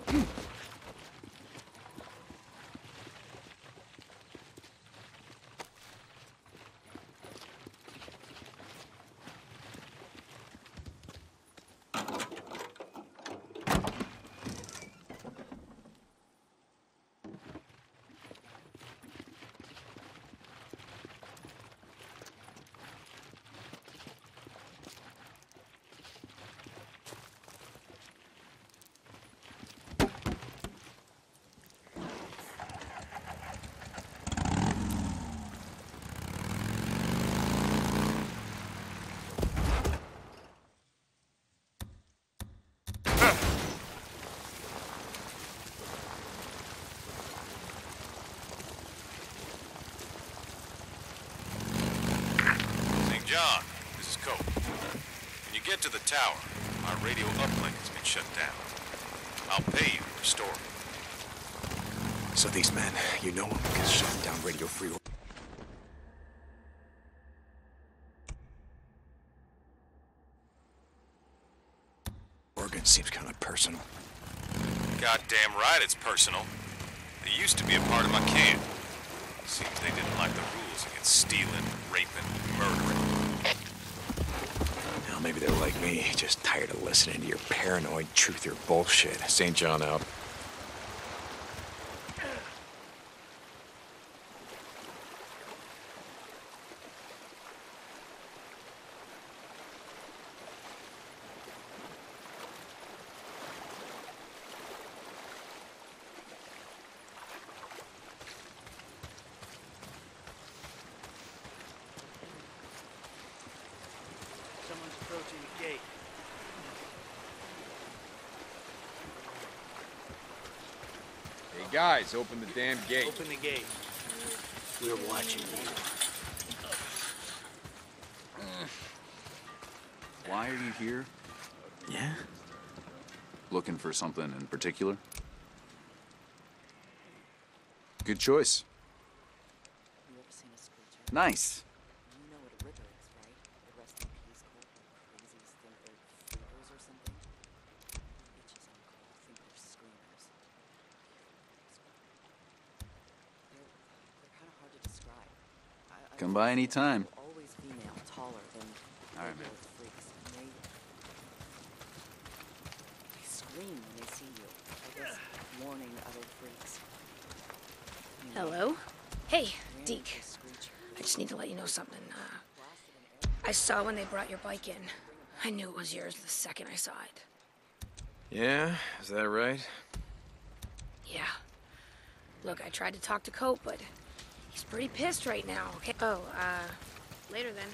John, this is Cope. When you get to the tower, our radio uplink has been shut down. I'll pay you to restore it. So these men, you know them, can shut down Radio Free. Oregon seems kind of personal. Goddamn right it's personal. They used to be a part of my camp. Seems they didn't like the rules against stealing, raping, murdering. Now maybe they're like me, just tired of listening to your paranoid truther bullshit. Saint John out. Someone's approaching the gate. Hey guys, open the damn gate. Open the gate. We're watching you. Why are you here? Yeah? Looking for something in particular? Good choice. Nice. Come by any time. Always female, taller than All right, man. freaks. And they, they scream when they see you. I guess warning other freaks. Hello? Hey, Deke. I just need to let you know something. Uh, I saw when they brought your bike in. I knew it was yours the second I saw it. Yeah, is that right? Yeah. Look, I tried to talk to Cope, but he's pretty pissed right now, okay? Oh, uh, later then.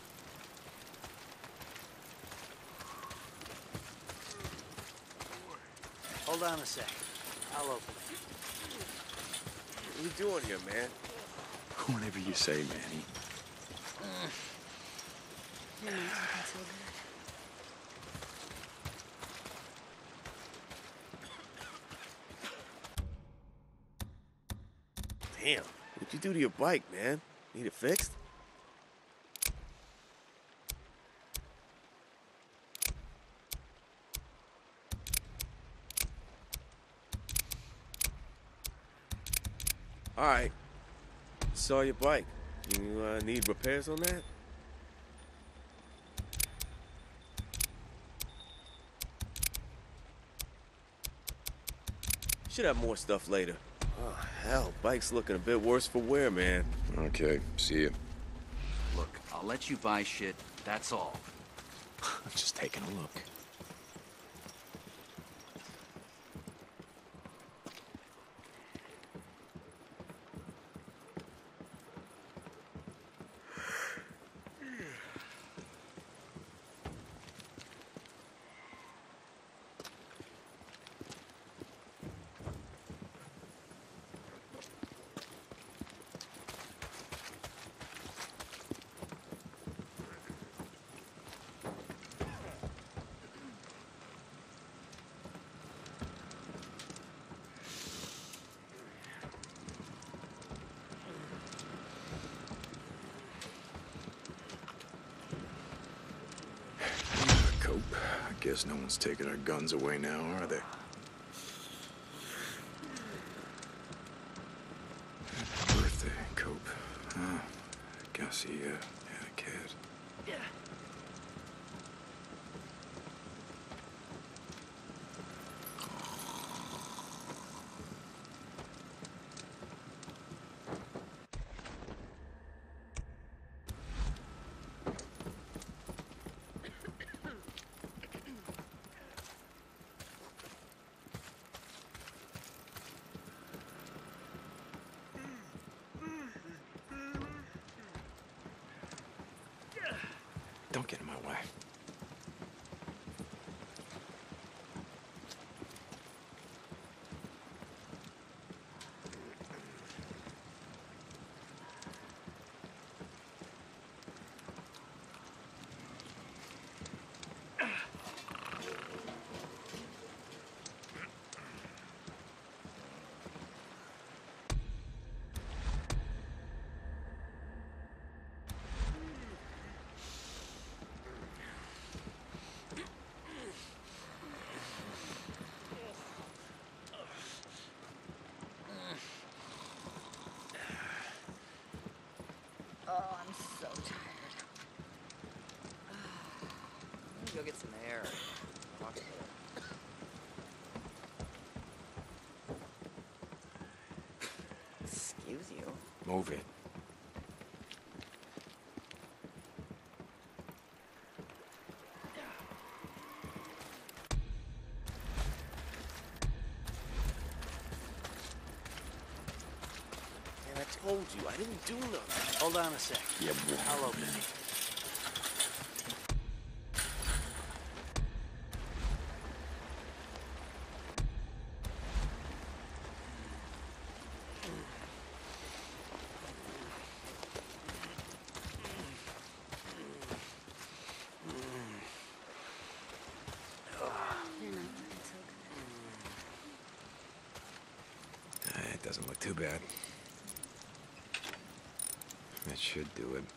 Hold on a sec. I'll open it. What are you doing here, man? Whatever you say, Manny. Damn, what'd you do to your bike, man? Need it fixed? All right. Saw your bike. You uh, need repairs on that? Should have more stuff later. Oh, hell, bike's looking a bit worse for wear, man. Okay, see you. Look, I'll let you buy shit, that's all. I'm just taking a look. Cope, I guess no one's taking our guns away now, are they? see you had a kid. Yeah. Don't get in my way. Oh, I'm so tired. Let me go get some air. Talk to her. Excuse you. Move it. Man, I told you, I didn't do nothing. Hold on a sec. Yeah, boy. I'll open it. It doesn't look too bad. That should do it.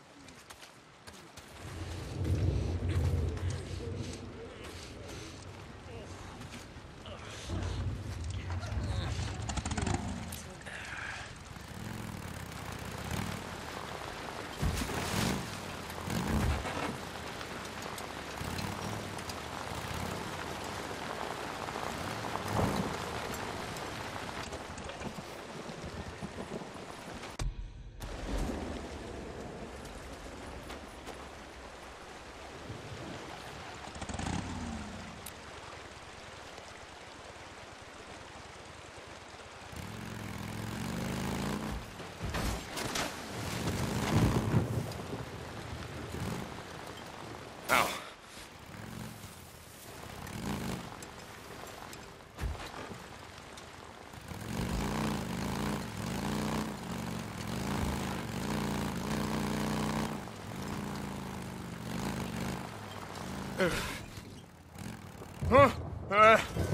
Huh? Uh.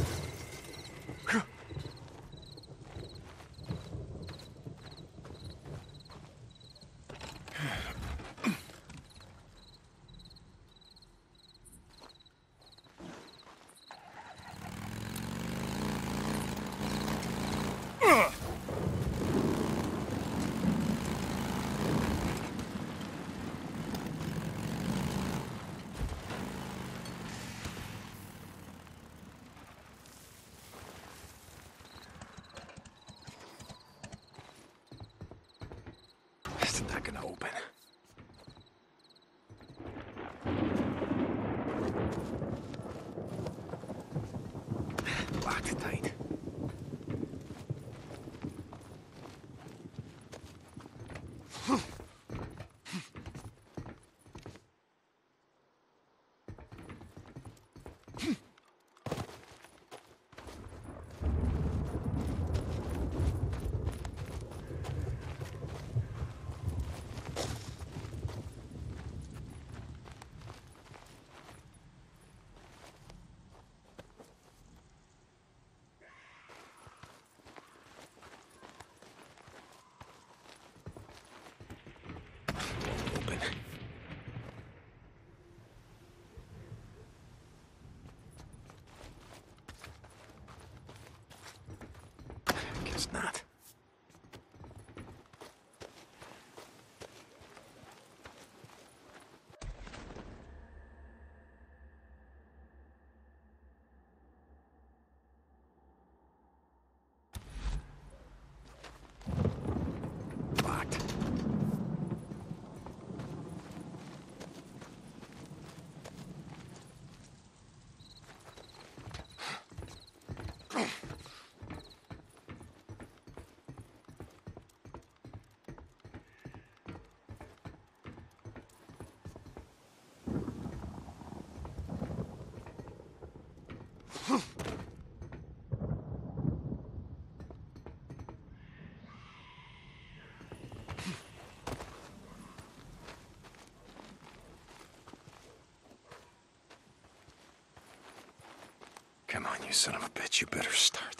It's not gonna open. Locked tight. Guess not. You son of a bitch, you better start.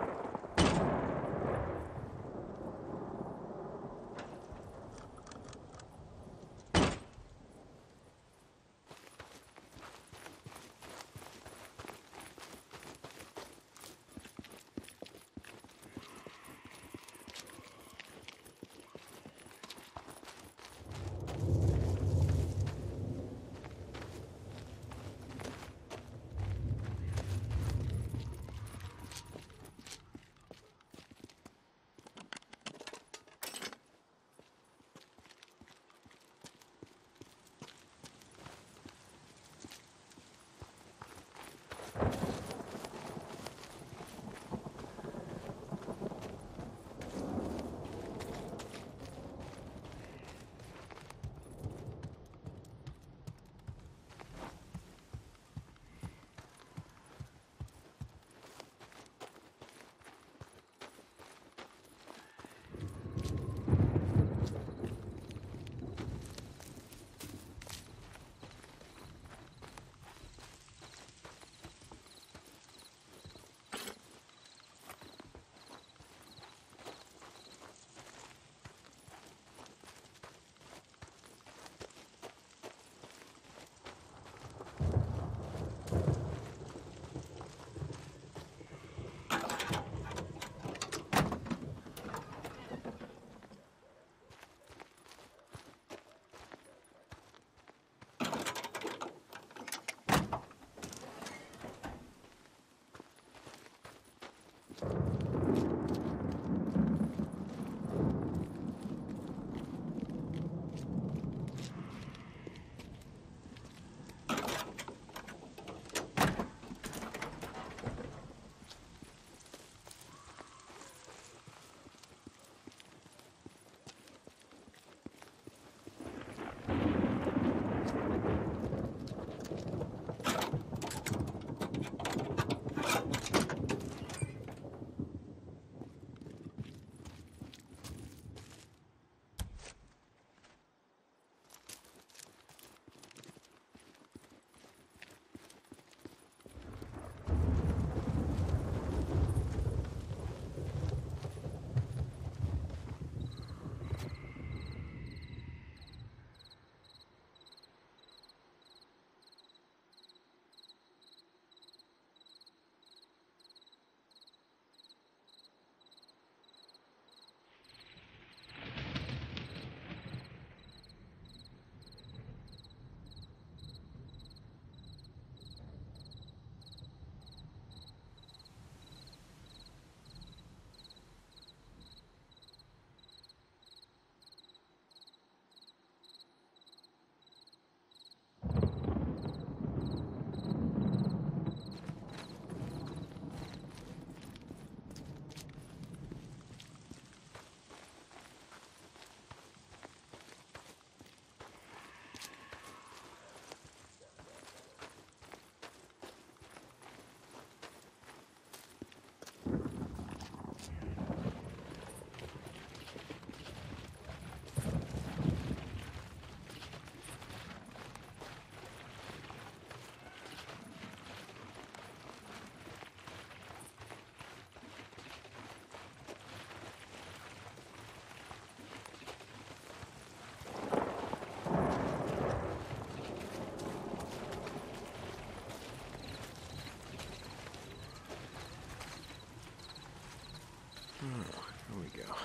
Here we go.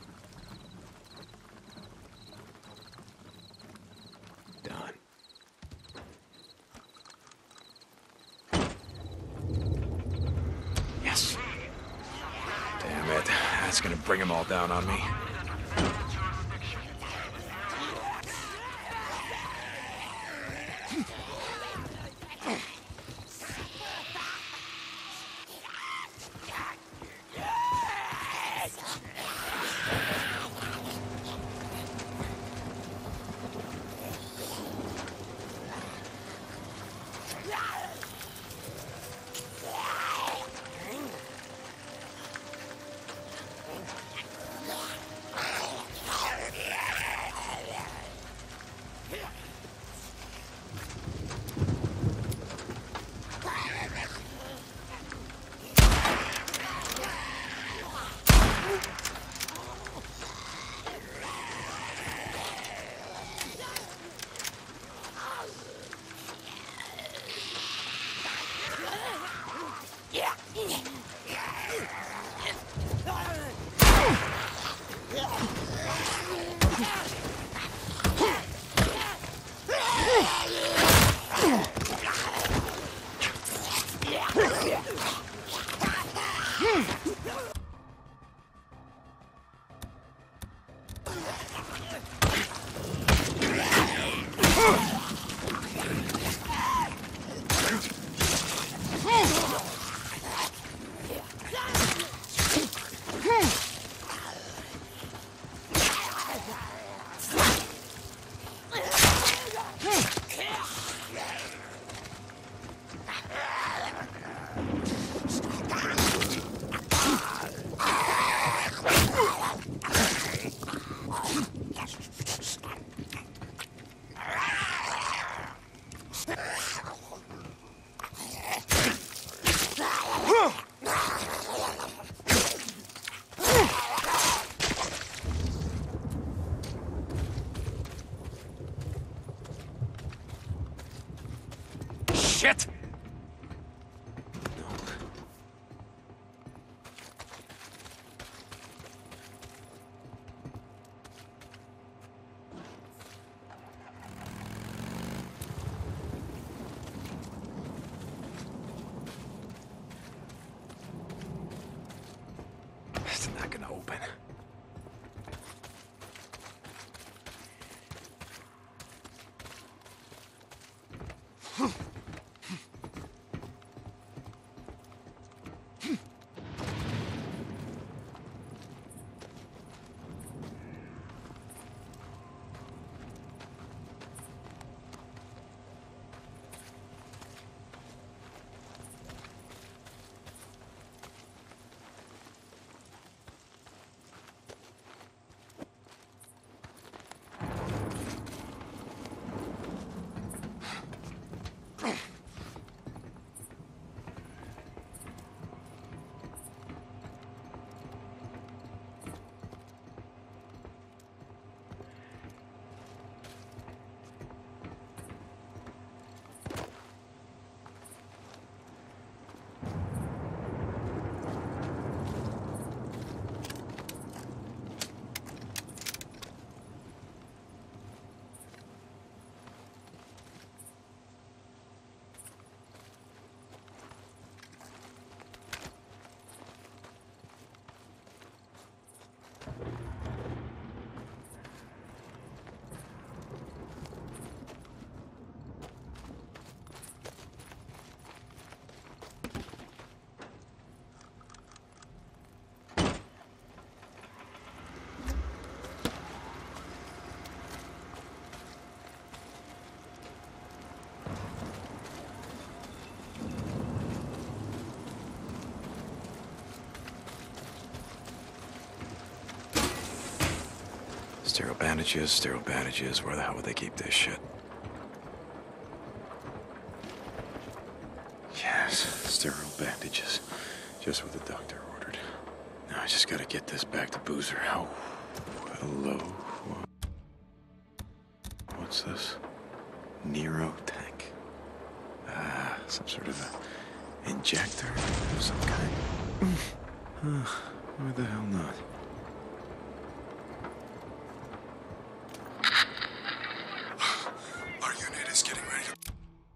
Done. Yes. Damn it. That's gonna bring them all down on me. Shit! It's not gonna open. Sterile bandages, sterile bandages. Where the hell would they keep this shit? Yes, sterile bandages. Just what the doctor ordered. Now I just gotta get this back to Boozer. Oh, hello. What's this? Nero tank. Ah, some sort of a injector of some kind. Uh, why the hell not? Our unit is getting ready to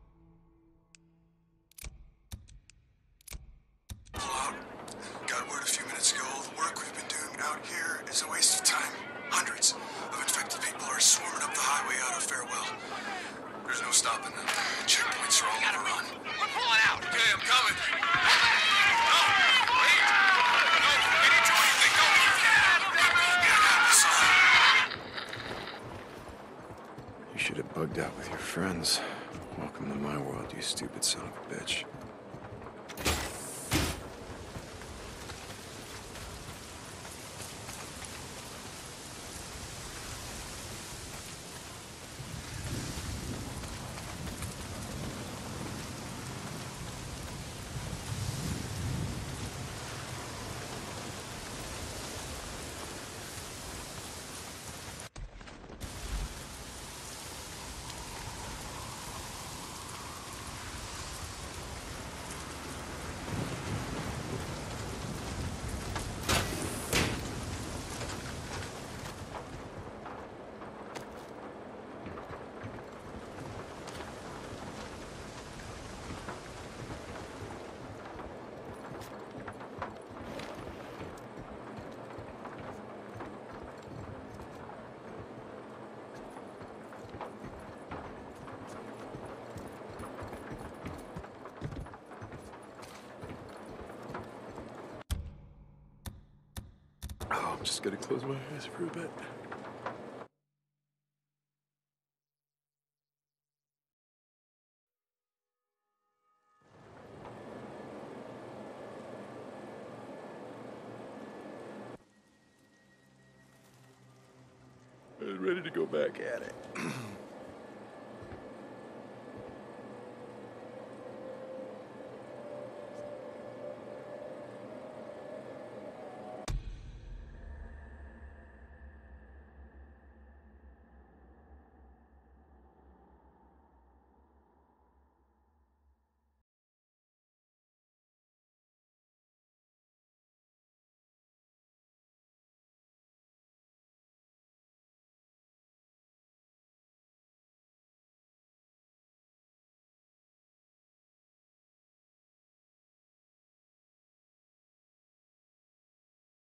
pull out. Got word a few minutes ago. All the work we've been doing out here is a waste of time. Hundreds of infected people are swarming up the highway out of Farewell. There's no stopping them. The checkpoints are all overrun. We're pulling out. Okay, I'm coming. No, wait. No, we didn't do anything. No, get out this all. You should have bugged out with your friends. Welcome to my world, you stupid son of a bitch. Oh, I'm just gonna close my eyes for a bit. I was ready to go back at it.